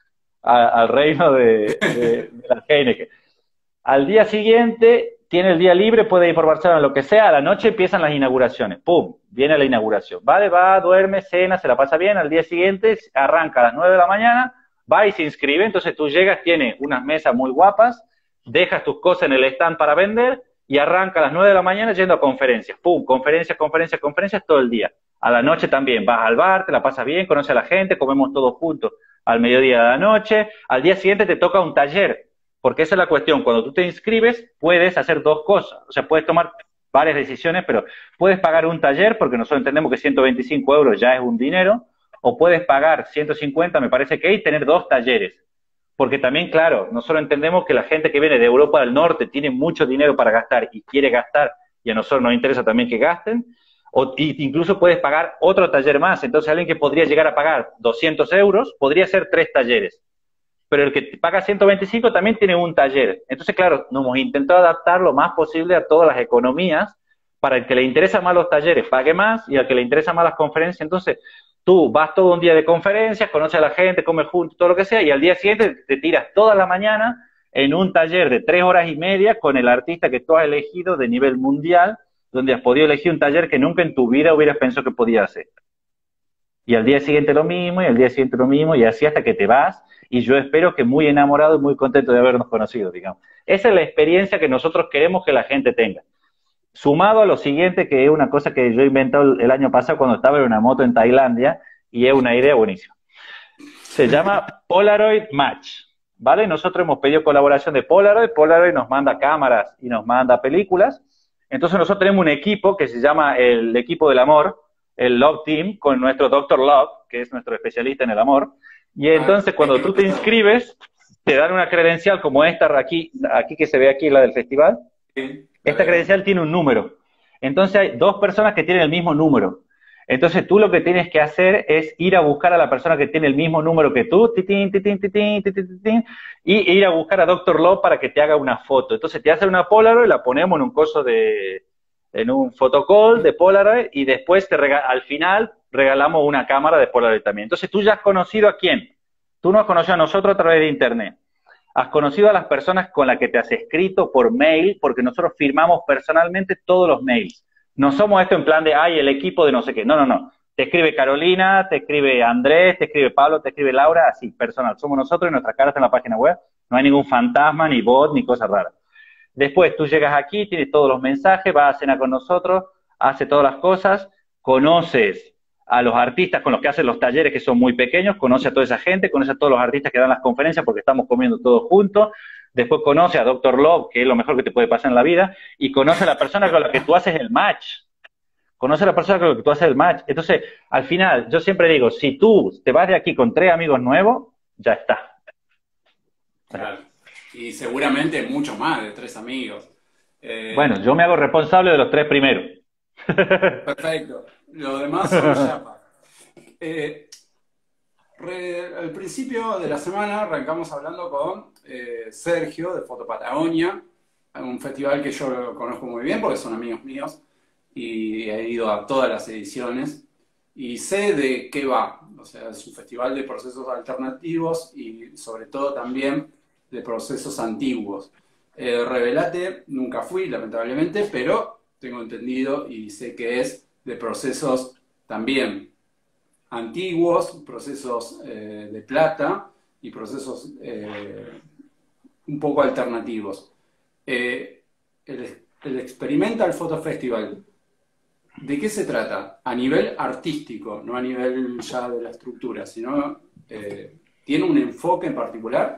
al reino de la Heineken. Al día siguiente tiene el día libre, puede ir por Barcelona, lo que sea, a la noche empiezan las inauguraciones, ¡pum! Viene la inauguración. Vale, va, duerme, cena, se la pasa bien, al día siguiente arranca a las 9 de la mañana, va y se inscribe, entonces tú llegas, tiene unas mesas muy guapas, dejas tus cosas en el stand para vender y arranca a las 9 de la mañana yendo a conferencias, ¡pum! Conferencias, conferencias, conferencias todo el día. A la noche también, vas al bar, te la pasas bien, conoces a la gente, comemos todos juntos al mediodía de la noche, al día siguiente te toca un taller. Porque esa es la cuestión, cuando tú te inscribes puedes hacer dos cosas, o sea, puedes tomar varias decisiones, pero puedes pagar un taller, porque nosotros entendemos que 125 euros ya es un dinero, o puedes pagar 150, me parece que, y tener 2 talleres. Porque también, claro, nosotros entendemos que la gente que viene de Europa del Norte tiene mucho dinero para gastar y quiere gastar, y a nosotros nos interesa también que gasten, y incluso puedes pagar otro taller más, entonces alguien que podría llegar a pagar 200 euros, podría hacer 3 talleres. Pero el que paga 125 también tiene un taller. Entonces, claro, nos hemos intentado adaptar lo más posible a todas las economías para el que le interesan más los talleres pague más y al que le interesan más las conferencias, entonces tú vas todo un día de conferencias, conoces a la gente, comes juntos, todo lo que sea, y al día siguiente te tiras toda la mañana en un taller de 3 horas y media con el artista que tú has elegido de nivel mundial, donde has podido elegir un taller que nunca en tu vida hubieras pensado que podías hacer. Y al día siguiente lo mismo, y al día siguiente lo mismo, y así hasta que te vas, y yo espero que muy enamorado y muy contento de habernos conocido, digamos. Esa es la experiencia que nosotros queremos que la gente tenga. Sumado a lo siguiente, que es una cosa que yo he inventado el año pasado cuando estaba en una moto en Tailandia, y es una idea buenísima. Se llama Polaroid Match, ¿vale? Nosotros hemos pedido colaboración de Polaroid, Polaroid nos manda cámaras y nos manda películas, entonces nosotros tenemos un equipo que se llama el equipo del amor, el Love Team, con nuestro Dr. Love, que es nuestro especialista en el amor, y entonces cuando tú te inscribes, te dan una credencial como esta aquí que se ve aquí, la del festival. Esta credencial tiene un número. Entonces hay 2 personas que tienen el mismo número. Entonces tú lo que tienes que hacer es ir a buscar a la persona que tiene el mismo número que tú, titín, titín, titín, titín, titín, y ir a buscar a Dr. Love para que te haga una foto. Entonces te hace una Polaroid, la ponemos en un coso en un photocall de Polaroid, y después al final regalamos una cámara de Polaroid también. Entonces tú ya has conocido a quién. Tú nos has conocido a nosotros a través de internet. Has conocido a las personas con las que te has escrito por mail, porque nosotros firmamos personalmente todos los mails. No somos esto en plan de, ay, el equipo de no sé qué. No, no, no. Te escribe Carolina, te escribe Andrés, te escribe Pablo, te escribe Laura, así, personal. Somos nosotros y nuestra cara está en la página web. No hay ningún fantasma, ni bot, ni cosas raras. Después tú llegas aquí, tienes todos los mensajes, vas a cenar con nosotros, haces todas las cosas, conoces a los artistas con los que hacen los talleres, que son muy pequeños, conoces a toda esa gente, conoces a todos los artistas que dan las conferencias porque estamos comiendo todos juntos, después conoces a Dr. Love, que es lo mejor que te puede pasar en la vida, y conoces a la persona con la que tú haces el match. Conoces a la persona con la que tú haces el match. Entonces, al final, yo siempre digo, si tú te vas de aquí con 3 amigos nuevos, ya está. Claro. Y seguramente mucho más de 3 amigos. Bueno, yo me hago responsable de los 3 primeros. Perfecto. Lo demás son chapas. Al principio de la semana arrancamos hablando con Sergio de Foto Patagonia, un festival que yo conozco muy bien porque son amigos míos y he ido a todas las ediciones y sé de qué va. O sea, es un festival de procesos alternativos y sobre todo también de procesos antiguos. Revelate, nunca fui, lamentablemente, pero tengo entendido y sé que es de procesos también antiguos, procesos de plata y procesos un poco alternativos. El Experimental Photo Festival, ¿de qué se trata? A nivel artístico, no a nivel ya de la estructura, sino ¿tiene un enfoque en particular?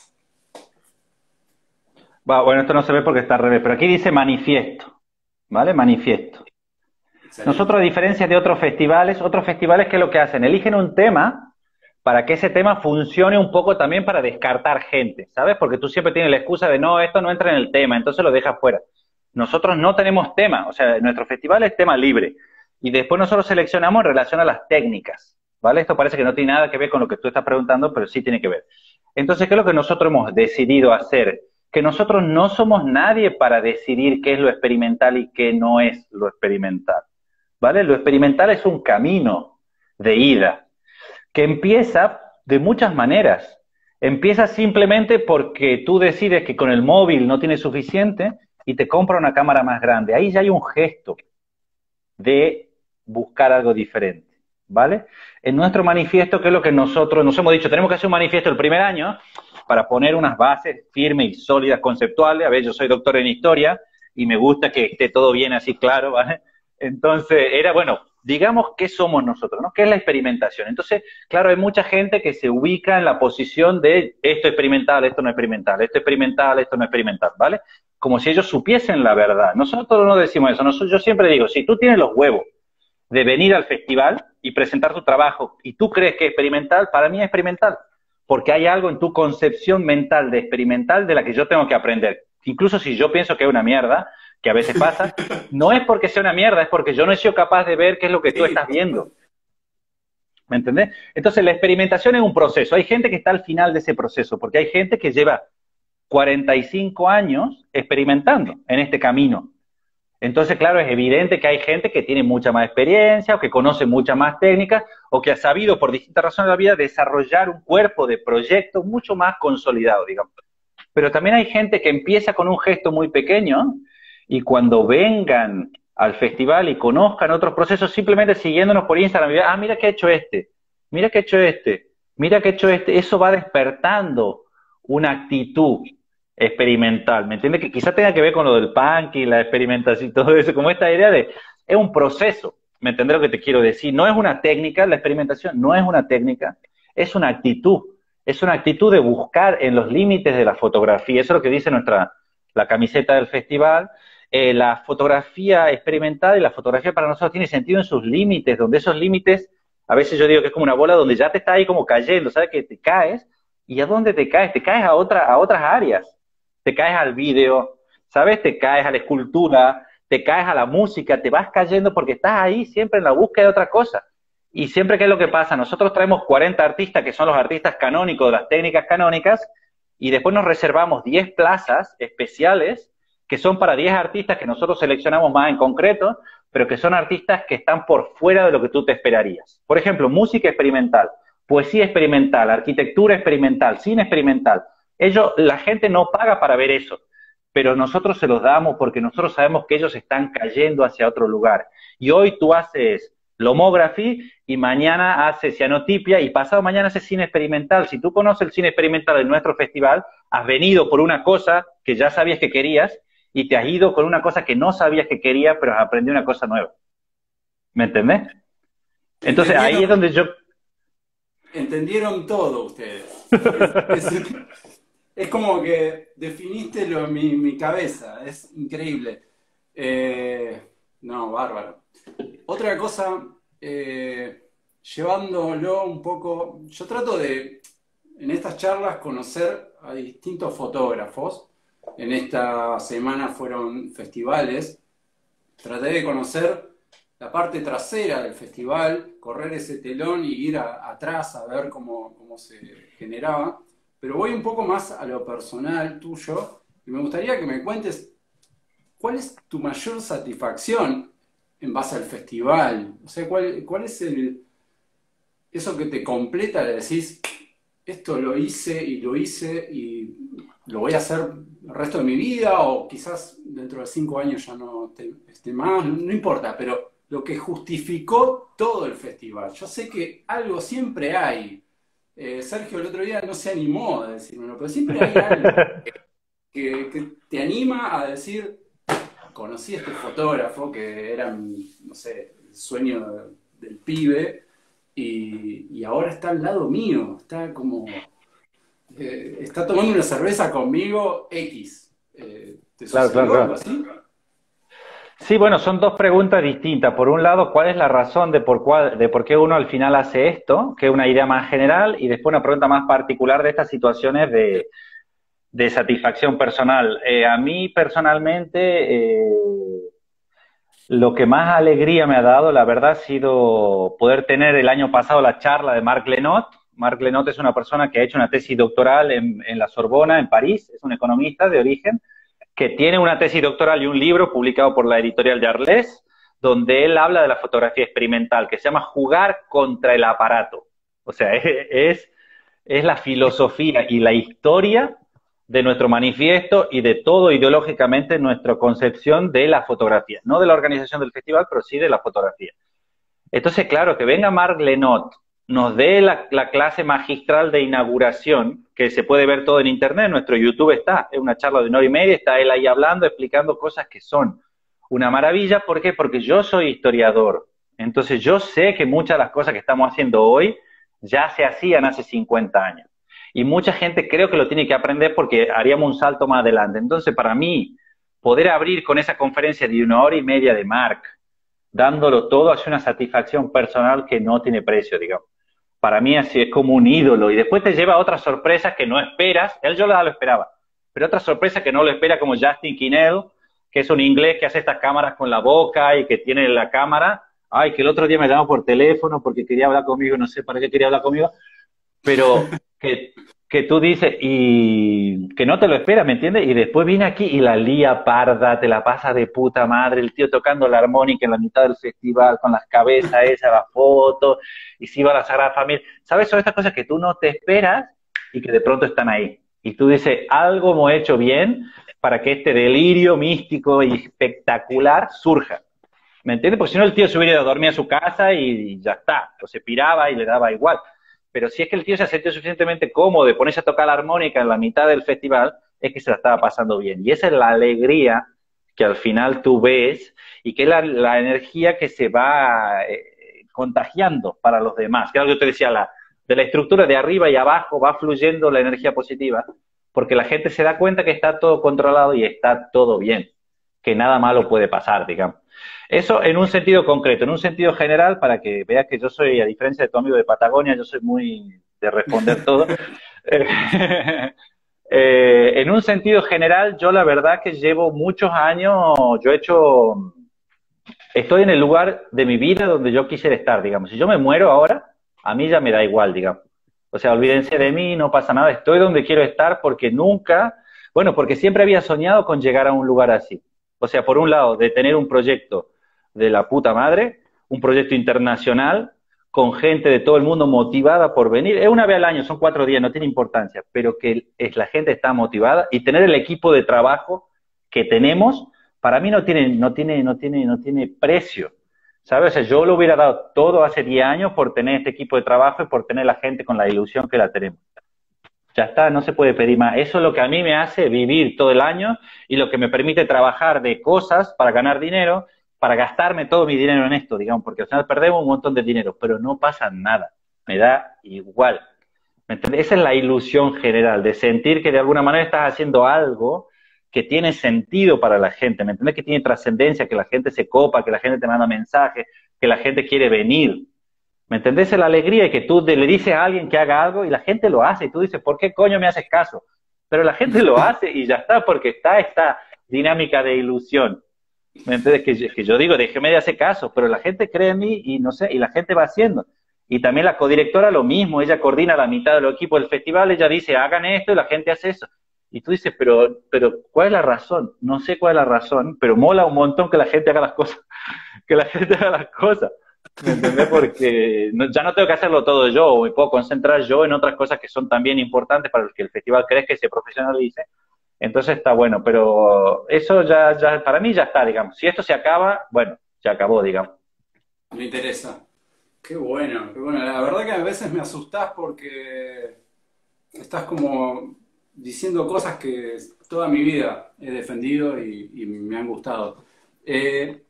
Bueno, esto no se ve porque está al revés, pero aquí dice manifiesto, ¿vale? Manifiesto. Excelente. Nosotros, a diferencia de otros festivales, ¿qué es lo que hacen? Eligen un tema para que ese tema funcione un poco también para descartar gente, ¿sabes? Porque tú siempre tienes la excusa de, no, esto no entra en el tema, entonces lo dejas fuera. Nosotros no tenemos tema, o sea, nuestro festival es tema libre. Y después nosotros seleccionamos en relación a las técnicas, ¿vale? Esto parece que no tiene nada que ver con lo que tú estás preguntando, pero sí tiene que ver. Entonces, ¿qué es lo que nosotros hemos decidido hacer? Que nosotros no somos nadie para decidir qué es lo experimental y qué no es lo experimental, ¿vale? Lo experimental es un camino de ida que empieza de muchas maneras. Empieza simplemente porque tú decides que con el móvil no tienes suficiente y te compra una cámara más grande. Ahí ya hay un gesto de buscar algo diferente, ¿vale? En nuestro manifiesto, que es lo que nosotros nos hemos dicho, tenemos que hacer un manifiesto el primer año para poner unas bases firmes y sólidas conceptuales. A ver, yo soy doctor en historia y me gusta que esté todo bien así claro, ¿vale? Entonces, era, bueno, digamos qué somos nosotros, ¿no? ¿Qué es la experimentación? Entonces, claro, hay mucha gente que se ubica en la posición de esto experimental, esto no experimental, esto experimental, esto no experimental, ¿vale? Como si ellos supiesen la verdad. Nosotros no decimos eso. Yo siempre digo, si tú tienes los huevos de venir al festival y presentar tu trabajo y tú crees que es experimental, para mí es experimental. Porque hay algo en tu concepción mental de experimental de la que yo tengo que aprender. Incluso si yo pienso que es una mierda, que a veces pasa, no es porque sea una mierda, es porque yo no he sido capaz de ver qué es lo que tú estás viendo. ¿Me entendés? Entonces la experimentación es un proceso. Hay gente que está al final de ese proceso, porque hay gente que lleva 45 años experimentando en este camino. Entonces, claro, es evidente que hay gente que tiene mucha más experiencia o que conoce muchas más técnicas o que ha sabido por distintas razones de la vida desarrollar un cuerpo de proyecto mucho más consolidado, digamos. Pero también hay gente que empieza con un gesto muy pequeño y cuando vengan al festival y conozcan otros procesos, simplemente siguiéndonos por Instagram, y, mira qué ha hecho este, mira qué ha hecho este, mira qué ha hecho este, eso va despertando una actitud experimental, ¿me entiendes? Que quizás tenga que ver con lo del punk y la experimentación y todo eso, como esta idea de, es un proceso, ¿me entiendes lo que te quiero decir? No es una técnica, la experimentación no es una técnica, es una actitud de buscar en los límites de la fotografía, eso es lo que dice la camiseta del festival. La fotografía experimental y la fotografía para nosotros tiene sentido en sus límites, donde esos límites, a veces yo digo que es como una bola donde ya te está ahí como cayendo, ¿sabes? Que te caes, ¿y a dónde te caes? Te caes a otras áreas, te caes al vídeo, ¿sabes? Te caes a la escultura, te caes a la música, te vas cayendo porque estás ahí siempre en la búsqueda de otra cosa. Y siempre, ¿qué es lo que pasa? Nosotros traemos 40 artistas que son los artistas canónicos de las técnicas canónicas y después nos reservamos 10 plazas especiales que son para 10 artistas que nosotros seleccionamos más en concreto, pero que son artistas que están por fuera de lo que tú te esperarías. Por ejemplo, música experimental, poesía experimental, arquitectura experimental, cine experimental. La gente no paga para ver eso, pero nosotros se los damos porque nosotros sabemos que ellos están cayendo hacia otro lugar. Y hoy tú haces Lomography y mañana haces cianotipia y pasado mañana haces cine experimental. Si tú conoces el cine experimental de nuestro festival, has venido por una cosa que ya sabías que querías y te has ido con una cosa que no sabías que querías, pero has aprendido una cosa nueva. ¿Me entendés? Entonces ahí es donde yo... Entendieron todo ustedes. Es como que definiste mi cabeza, es increíble. No, bárbaro. Otra cosa, llevándolo un poco, yo trato de, en estas charlas, conocer a distintos fotógrafos. En esta semana fueron festivales. Traté de conocer la parte trasera del festival, correr ese telón y ir atrás a ver cómo se generaba. Pero voy un poco más a lo personal tuyo y me gustaría que me cuentes cuál es tu mayor satisfacción en base al festival. O sea, cuál es eso que te completa de decís, esto lo hice y lo voy a hacer el resto de mi vida o quizás dentro de 5 años ya no esté más, no importa, pero lo que justificó todo el festival. Yo sé que algo siempre hay. Sergio el otro día no se animó a decírmelo, pero siempre hay algo que te anima a decir, conocí a este fotógrafo que era, no sé, el sueño del pibe y ahora está al lado mío, está como, está tomando una cerveza conmigo X. ¿Te sucedió algo así? Sí, bueno, son dos preguntas distintas. Por un lado, ¿cuál es la razón de por qué uno al final hace esto? Que es una idea más general, y después una pregunta más particular de estas situaciones de satisfacción personal. A mí personalmente, lo que más alegría me ha dado, la verdad, ha sido poder tener el año pasado la charla de Marc Lenot. Marc Lenot es una persona que ha hecho una tesis doctoral en la Sorbona, en París, es un economista de origen, que tiene una tesis doctoral y un libro publicado por la editorial de Arles, donde él habla de la fotografía experimental, que se llama Jugar contra el aparato. O sea, es la filosofía y la historia de nuestro manifiesto y de todo ideológicamente nuestra concepción de la fotografía. No de la organización del festival, pero sí de la fotografía. Entonces, claro, que venga Marc Lenot, nos dé la clase magistral de inauguración, que se puede ver todo en internet, en nuestro YouTube está, es una charla de 1 hora y media, está él ahí hablando, explicando cosas que son una maravilla. ¿Por qué? Porque yo soy historiador, entonces yo sé que muchas de las cosas que estamos haciendo hoy ya se hacían hace 50 años. Y mucha gente creo que lo tiene que aprender porque haríamos un salto más adelante. Entonces, para mí, poder abrir con esa conferencia de 1 hora y media de Marc, dándolo todo, hace una satisfacción personal que no tiene precio, digamos. Para mí así es como un ídolo, y después te lleva a otras sorpresas que no esperas. Él yo lo esperaba, pero otras sorpresas que no lo espera, como Justin Quinnell, que es un inglés que hace estas cámaras con la boca y que tiene la cámara. Ay, que el otro día me llamó por teléfono porque quería hablar conmigo, no sé para qué quería hablar conmigo, pero que que tú dices, y que no te lo esperas, ¿me entiendes? Y después viene aquí y la lía parda, te la pasa de puta madre, el tío tocando la armónica en la mitad del festival, con las cabezas esas, la foto, y se iba a la Sagrada Familia. ¿Sabes? Son estas cosas que tú no te esperas y que de pronto están ahí. Y tú dices, algo hemos hecho bien para que este delirio místico y espectacular surja. ¿Me entiendes? Porque si no el tío se hubiera ido a dormir a su casa y ya está, o se piraba y le daba igual. Pero si es que el tío se ha sentido suficientemente cómodo de ponerse a tocar la armónica en la mitad del festival, es que se la estaba pasando bien. Y esa es la alegría que al final tú ves y que es la energía que se va contagiando para los demás. Que es algo que te decía, de la estructura de arriba y abajo va fluyendo la energía positiva, porque la gente se da cuenta que está todo controlado y está todo bien, que nada malo puede pasar, digamos. Eso en un sentido concreto. En un sentido general, para que veas que yo soy, a diferencia de tu amigo de Patagonia, yo soy muy de responder todo. En un sentido general, yo la verdad que llevo muchos años, estoy en el lugar de mi vida donde yo quisiera estar, digamos. Si yo me muero ahora, a mí ya me da igual, digamos. O sea, olvídense de mí, no pasa nada, estoy donde quiero estar porque nunca, bueno, porque siempre había soñado con llegar a un lugar así. O sea, por un lado, de tener un proyecto de la puta madre, un proyecto internacional, con gente de todo el mundo motivada por venir. Es una vez al año, son 4 días, no tiene importancia, pero que la gente está motivada y tener el equipo de trabajo que tenemos, para mí no tiene precio. ¿Sabes? O sea, yo lo hubiera dado todo hace 10 años por tener este equipo de trabajo y por tener la gente con la ilusión que la tenemos. Ya está, no se puede pedir más. Eso es lo que a mí me hace vivir todo el año y lo que me permite trabajar de cosas para ganar dinero, para gastarme todo mi dinero en esto, digamos, porque al final perdemos un montón de dinero, pero no pasa nada. Me da igual. ¿Me entiendes? Esa es la ilusión general, de sentir que de alguna manera estás haciendo algo que tiene sentido para la gente, ¿me entiendes? Que tiene trascendencia, que la gente se copa, que la gente te manda mensajes, que la gente quiere venir. ¿Me entendés? Es la alegría de que tú le dices a alguien que haga algo y la gente lo hace y tú dices, ¿por qué coño me haces caso? Pero la gente lo hace y ya está, porque está esta dinámica de ilusión. ¿Me entiendes? Que yo digo, déjeme de hacer caso, pero la gente cree en mí y no sé, y la gente va haciendo. Y también la codirectora lo mismo, ella coordina la mitad del equipo del festival, ella dice, hagan esto y la gente hace eso. Y tú dices, pero ¿cuál es la razón? No sé cuál es la razón, pero mola un montón que la gente haga las cosas, que la gente haga las cosas. ¿Me entendés? Porque ya no tengo que hacerlo todo yo, me puedo concentrar yo en otras cosas que son también importantes para que el festival crezca y se profesionalice. Entonces está bueno, pero eso ya para mí ya está, digamos. Si esto se acaba, bueno, ya acabó, digamos. Me interesa. Qué bueno, qué bueno. La verdad que a veces me asustás porque estás como diciendo cosas que toda mi vida he defendido y me han gustado. Eh,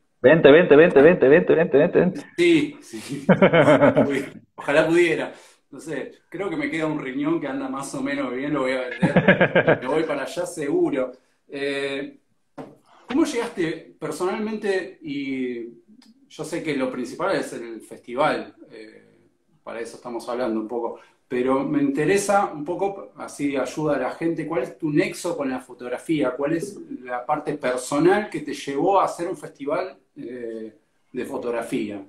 Vente. sí, sí, ojalá pudiera. No sé, creo que me queda un riñón que anda más o menos bien, lo voy a vender. Me voy para allá seguro. ¿Cómo llegaste personalmente? Y yo sé que lo principal es el festival, para eso estamos hablando un poco, pero me interesa un poco, así ayuda a la gente, ¿cuál es tu nexo con la fotografía? ¿Cuál es la parte personal que te llevó a hacer un festival de fotografía?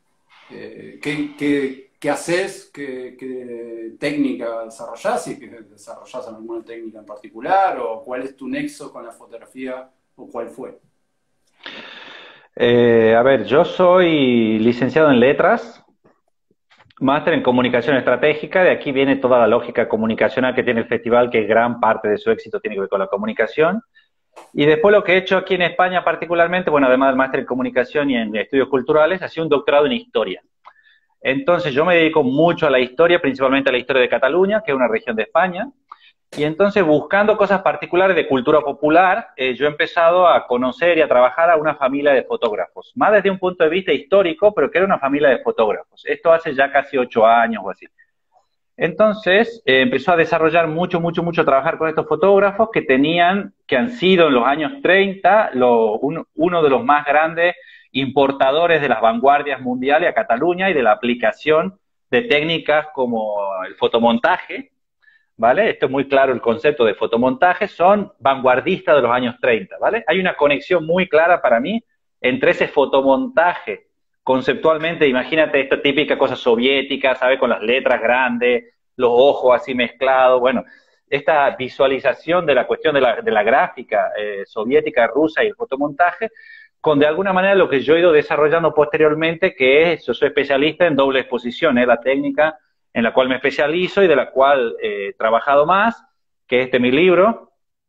¿Qué haces? ¿Qué técnica desarrollás? ¿Si desarrollás alguna técnica en particular? ¿O cuál es tu nexo con la fotografía? ¿O cuál fue? A ver, yo soy licenciado en letras, máster en comunicación estratégica, de aquí viene toda la lógica comunicacional que tiene el festival, que gran parte de su éxito tiene que ver con la comunicación. Y después lo que he hecho aquí en España particularmente, bueno, además del máster en comunicación y en estudios culturales, ha sido un doctorado en historia. Entonces yo me dedico mucho a la historia, principalmente a la historia de Cataluña, que es una región de España. Y entonces, buscando cosas particulares de cultura popular, yo he empezado a conocer y a trabajar a una familia de fotógrafos, más desde un punto de vista histórico, pero que era una familia de fotógrafos. Esto hace ya casi 8 años o así. Entonces, empezó a desarrollar mucho trabajar con estos fotógrafos que han sido en los años 30 uno de los más grandes importadores de las vanguardias mundiales a Cataluña y de la aplicación de técnicas como el fotomontaje, ¿vale? Esto es muy claro, el concepto de fotomontaje, son vanguardistas de los años 30, ¿vale? Hay una conexión muy clara para mí entre ese fotomontaje, conceptualmente, imagínate esta típica cosa soviética, ¿sabes? Con las letras grandes, los ojos así mezclados, bueno, esta visualización de la cuestión de la gráfica soviética, rusa y el fotomontaje, con de alguna manera lo que yo he ido desarrollando posteriormente, que es, yo soy especialista en doble exposición, es la técnica en la cual me especializo y de la cual he trabajado más, que es este mi libro,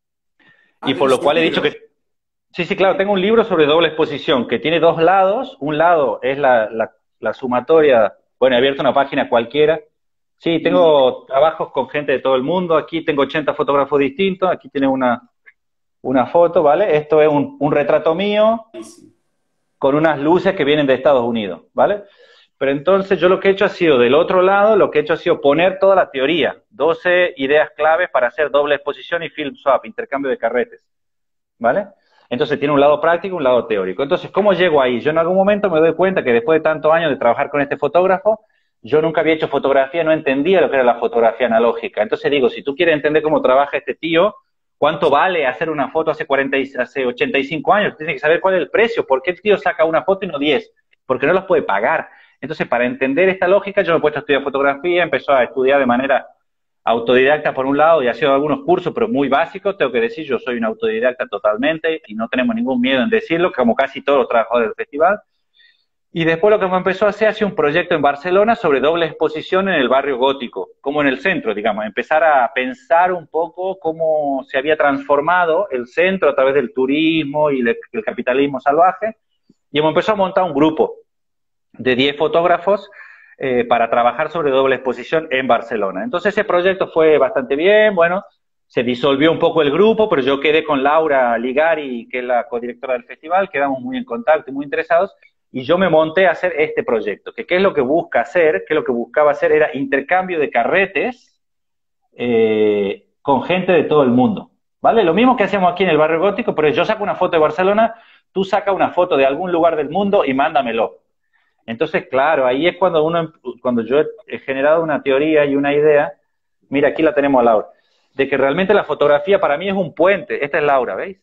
y por tenés lo un cual he dicho libro. que, sí, sí, claro, tengo un libro sobre doble exposición, que tiene dos lados, un lado es la sumatoria, bueno, he abierto una página cualquiera, sí, Mm, tengo trabajos con gente de todo el mundo, aquí tengo 80 fotógrafos distintos, aquí tiene una foto, ¿vale? Esto es un retrato mío, buenísimo. con unas luces que vienen de Estados Unidos, ¿vale? Pero entonces yo lo que he hecho ha sido, del otro lado, lo que he hecho ha sido poner toda la teoría, 12 ideas claves para hacer doble exposición y film swap, intercambio de carretes, ¿vale? Entonces tiene un lado práctico y un lado teórico. Entonces, ¿cómo llego ahí? Yo en algún momento me doy cuenta que después de tantos años de trabajar con este fotógrafo, yo nunca había hecho fotografía, no entendía lo que era la fotografía analógica. Entonces digo, si tú quieres entender cómo trabaja este tío, cuánto vale hacer una foto hace 85 años, tienes que saber cuál es el precio, por qué el tío saca una foto y no 10, porque no los puede pagar. Entonces, para entender esta lógica, yo me he puesto a estudiar fotografía, empezó a estudiar de manera autodidacta por un lado y ha sido algunos cursos, pero muy básicos, tengo que decir, yo soy un autodidacta totalmente y no tenemos ningún miedo en decirlo, como casi todos los trabajadores del festival. Y después lo que me empezó a hacer ha sido un proyecto en Barcelona sobre doble exposición en el barrio gótico, como en el centro, digamos, empezar a pensar un poco cómo se había transformado el centro a través del turismo y el capitalismo salvaje, y hemos empezado a montar un grupo de 10 fotógrafos para trabajar sobre doble exposición en Barcelona. Entonces ese proyecto fue bastante bien, bueno, se disolvió un poco el grupo, pero yo quedé con Laura Ligari, que es la codirectora del festival, quedamos muy en contacto y muy interesados, y yo me monté a hacer este proyecto, que qué es lo que busca hacer, que lo que buscaba hacer era intercambio de carretes con gente de todo el mundo, ¿vale? Lo mismo que hacemos aquí en el barrio gótico, pero yo saco una foto de Barcelona, tú sacas una foto de algún lugar del mundo y mándamelo. Entonces, claro, ahí es cuando cuando yo he generado una teoría y una idea, mira, aquí la tenemos a Laura, de que realmente la fotografía para mí es un puente. Esta es Laura, ¿veis?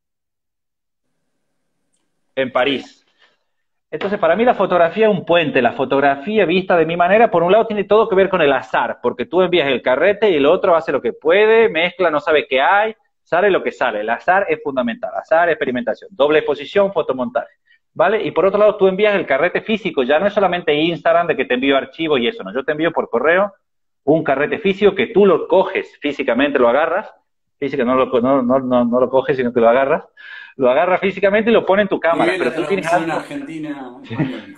En Ok. París. Entonces, para mí la fotografía es un puente. La fotografía vista de mi manera, por un lado, tiene todo que ver con el azar, porque tú envías el carrete y el otro hace lo que puede, mezcla, no sabe qué hay, sale lo que sale. El azar es fundamental. Azar, experimentación. Doble exposición, fotomontaje. ¿Vale? Y por otro lado, tú envías el carrete físico. Ya no es solamente Instagram de que te envío archivos y eso, ¿no? Yo te envío por correo un carrete físico que tú lo coges físicamente, lo agarras. Física no lo coges, sino que lo agarras físicamente y lo pones en tu Muy cámara, bien la pero tú tienes traducción algo, argentina-español.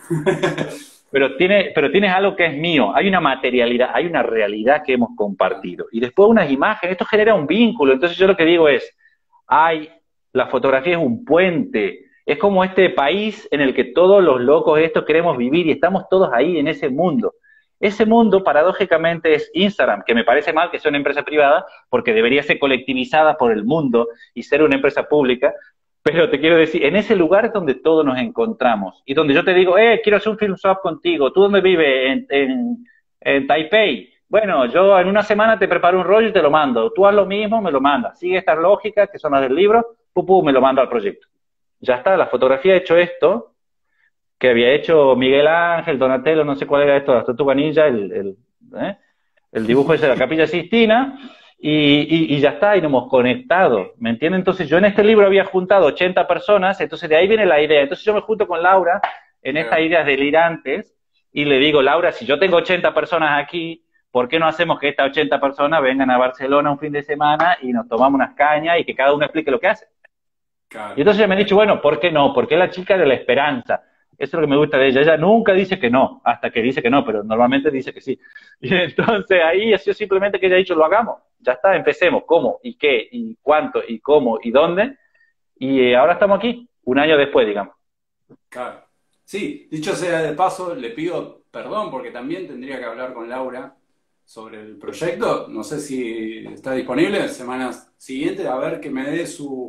pero tienes algo que es mío, hay una materialidad, hay una realidad que hemos Claro. compartido. Y después unas imágenes, esto genera un vínculo. Entonces yo lo que digo es, hay, la fotografía es un puente, es como este país en el que todos los locos estos queremos vivir y estamos todos ahí en ese mundo. Ese mundo, paradójicamente, es Instagram, que me parece mal que sea una empresa privada, porque debería ser colectivizada por el mundo y ser una empresa pública, pero te quiero decir, en ese lugar es donde todos nos encontramos y donde yo te digo, quiero hacer un film swap contigo. ¿Tú dónde vives? En Taipei. Bueno, yo en una semana te preparo un rollo y te lo mando. Tú haz lo mismo, me lo mandas. Sigue estas lógicas que son las del libro, me lo mando al proyecto. Ya está, la fotografía ha hecho esto, que había hecho Miguel Ángel, Donatello, no sé cuál era esto, la Tortuga Ninja, ¿eh? El dibujo ese de la Capilla Sistina, y ya está, y nos hemos conectado, ¿me entiendes? Entonces yo en este libro había juntado 80 personas, entonces de ahí viene la idea. Entonces yo me junto con Laura en estas ideas delirantes y le digo, Laura, si yo tengo 80 personas aquí, ¿por qué no hacemos que estas 80 personas vengan a Barcelona un fin de semana y nos tomamos unas cañas y que cada uno explique lo que hace? Y Claro. entonces ella me ha dicho, bueno, ¿por qué no? Porque es la chica de la esperanza. Eso es lo que me gusta de ella. Ella nunca dice que no, hasta que dice que no, pero normalmente dice que sí. Y entonces ahí ha sido simplemente que ella ha dicho, lo hagamos. Ya está, empecemos. ¿Cómo? ¿Y qué? ¿Y cuánto? ¿Y cómo? ¿Y dónde? Y ahora estamos aquí, un año después, digamos. Claro. Sí, dicho sea de paso, le pido perdón porque también tendría que hablar con Laura sobre el proyecto. No sé si está disponible en semanas siguientes, a ver que me dé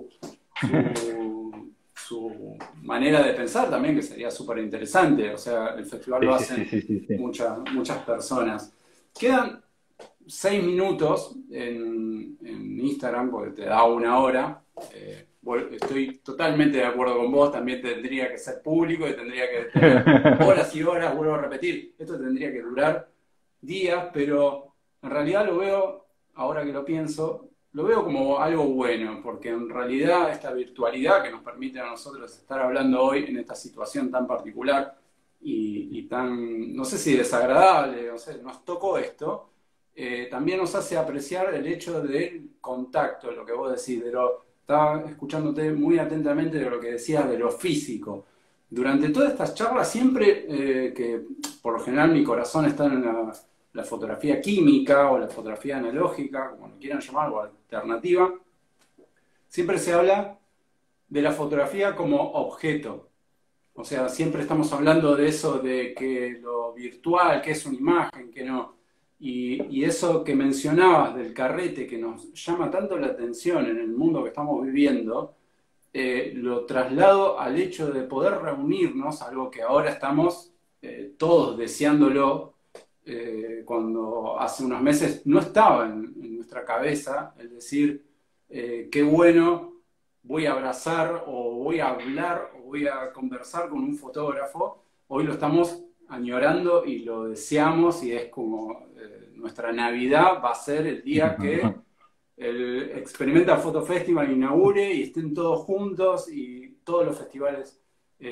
su manera de pensar también, que sería súper interesante. O sea, el festival Sí, lo sí, sí, hacen sí, sí, sí. muchas personas. Quedan 6 minutos en Instagram, porque te da una hora. Estoy totalmente de acuerdo con vos, también tendría que ser público y tendría que tener horas y horas, vuelvo a repetir, esto tendría que durar días, pero en realidad lo veo, ahora que lo pienso, lo veo como algo bueno, porque en realidad esta virtualidad que nos permite a nosotros estar hablando hoy en esta situación tan particular y tan, no sé si desagradable, no sé, nos tocó esto, también nos hace apreciar el hecho del contacto, lo que vos decís, estaba escuchándote muy atentamente de lo que decías de lo físico. Durante todas estas charlas, siempre que por lo general mi corazón está en la fotografía química o la fotografía analógica, como lo quieran llamar, o alternativa, siempre se habla de la fotografía como objeto. O sea, siempre estamos hablando de eso, de que lo virtual, que es una imagen, que no. Y eso que mencionabas del carrete, que nos llama tanto la atención en el mundo que estamos viviendo, lo traslado al hecho de poder reunirnos, algo que ahora estamos todos deseándolo, cuando hace unos meses no estaba en nuestra cabeza el decir, qué bueno, voy a abrazar o voy a hablar o voy a conversar con un fotógrafo. Hoy lo estamos añorando y lo deseamos y es como nuestra Navidad va a ser el día que el Experimenta Photo Festival inaugure y estén todos juntos y todos los festivales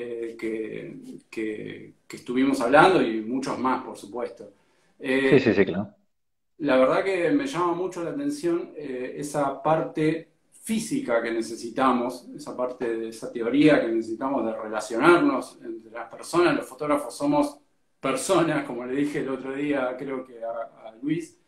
que estuvimos hablando y muchos más, por supuesto. Sí, sí, sí, claro. La verdad que me llama mucho la atención esa parte física que necesitamos, esa parte de esa teoría que necesitamos de relacionarnos entre las personas. Los fotógrafos somos personas, como le dije el otro día, creo que a Luis,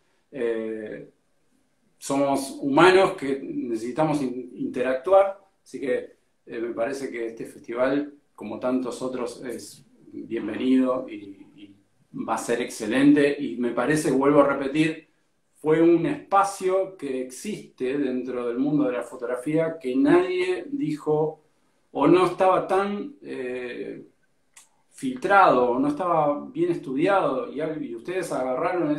somos humanos que necesitamos interactuar, así que me parece que este festival, como tantos otros, es bienvenido y va a ser excelente. Y me parece, vuelvo a repetir, fue un espacio que existe dentro del mundo de la fotografía que nadie dijo o no estaba tan filtrado, o no estaba bien estudiado, y ustedes agarraron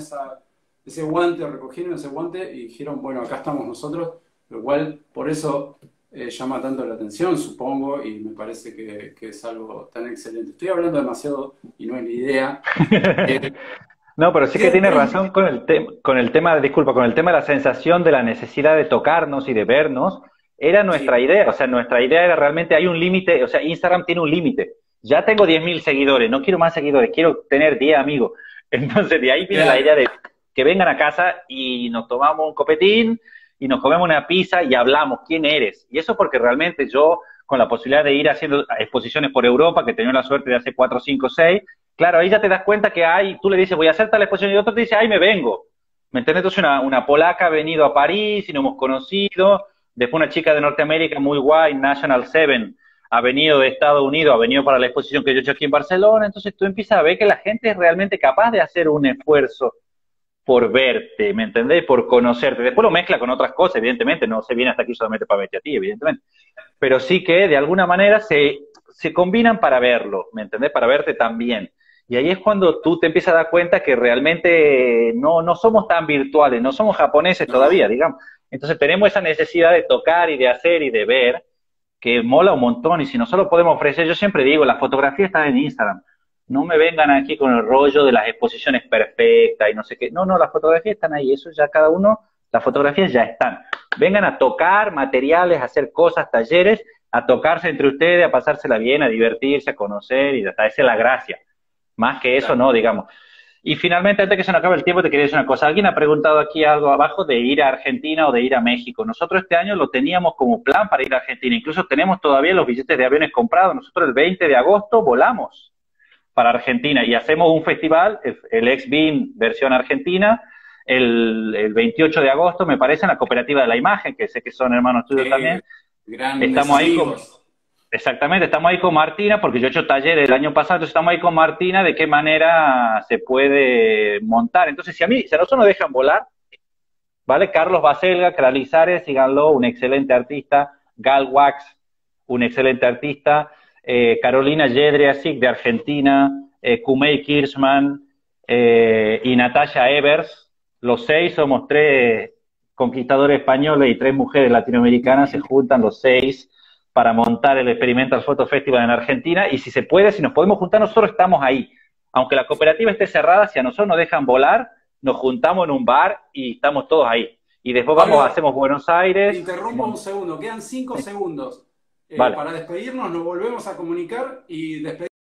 ese guante, recogieron ese guante y dijeron, bueno, acá estamos nosotros, lo cual por eso llama tanto la atención, supongo, y me parece que es algo tan excelente. Estoy hablando demasiado y no es la idea. Eh, No, pero sí ¿Qué que tiene después? razón con el tema, disculpa, con el tema de la sensación de la necesidad de tocarnos y de vernos, era Sí, nuestra idea, o sea, nuestra idea era realmente, hay un límite, o sea, Instagram tiene un límite. Ya tengo 10.000 seguidores, no quiero más seguidores, quiero tener 10 amigos. Entonces, de ahí viene la idea claro. de que vengan a casa y nos tomamos un copetín y nos comemos una pizza y hablamos, ¿quién eres? Y eso porque realmente yo, con la posibilidad de ir haciendo exposiciones por Europa, que he tenido la suerte de hacer 4, 5, 6. Claro, ahí ya te das cuenta que hay, tú le dices, voy a hacer tal exposición, y otro te dice, ay, me vengo. ¿Me entiendes? Entonces una polaca ha venido a París y nos hemos conocido. Después una chica de Norteamérica muy guay, National Seven, ha venido de Estados Unidos, ha venido para la exposición que yo he hecho aquí en Barcelona. Entonces tú empiezas a ver que la gente es realmente capaz de hacer un esfuerzo por verte, ¿me entendés? Por conocerte. Después lo mezcla con otras cosas, evidentemente, no se viene hasta aquí solamente para verte a ti, evidentemente. Pero sí que de alguna manera se combinan para verlo, ¿me entendés? Para verte también. Y ahí es cuando tú te empiezas a dar cuenta que realmente no somos tan virtuales, no somos japoneses todavía, No, digamos. Entonces tenemos esa necesidad de tocar y de hacer y de ver, que mola un montón. Y si nosotros podemos ofrecer, yo siempre digo, la fotografía está en Instagram. No me vengan aquí con el rollo de las exposiciones perfectas y no sé qué. No, no, las fotografías están ahí. Eso ya cada uno, las fotografías ya están. Vengan a tocar materiales, a hacer cosas, talleres, a tocarse entre ustedes, a pasársela bien, a divertirse, a conocer y hasta esa es la gracia. Más que eso, claro. no, digamos. Y finalmente, antes que se nos acabe el tiempo, te quería decir una cosa. Alguien ha preguntado aquí algo abajo de ir a Argentina o de ir a México. Nosotros este año lo teníamos como plan para ir a Argentina. Incluso tenemos todavía los billetes de aviones comprados. Nosotros el 20 de agosto volamos para Argentina y hacemos un festival, el Ex-Beam versión Argentina, el 28 de agosto, me parece, en la Cooperativa de la Imagen, que sé que son hermanos tuyos también. Qué grandes Estamos ahí con, amigos. exactamente, estamos ahí con Martina, porque yo he hecho talleres el año pasado, entonces estamos ahí con Martina de qué manera se puede montar. Entonces, si a nosotros nos dejan volar, ¿vale? Carlos Baselga, Cralizares, síganlo, un excelente artista, Gal Wax, un excelente artista, Carolina Jedriasik de Argentina, Kumei Kirschman y Natalia Evers. Los 6 somos 3 conquistadores españoles y 3 mujeres latinoamericanas, se juntan los 6 para montar el Experimental Photo Festival en Argentina y si se puede, si nos podemos juntar, nosotros estamos ahí. Aunque la cooperativa esté cerrada, si a nosotros nos dejan volar, nos juntamos en un bar y estamos todos ahí. Y después Pablo, hacemos Buenos te Aires. interrumpo un segundo, quedan 5 segundos. Vale. Para despedirnos, nos volvemos a comunicar y despedirnos.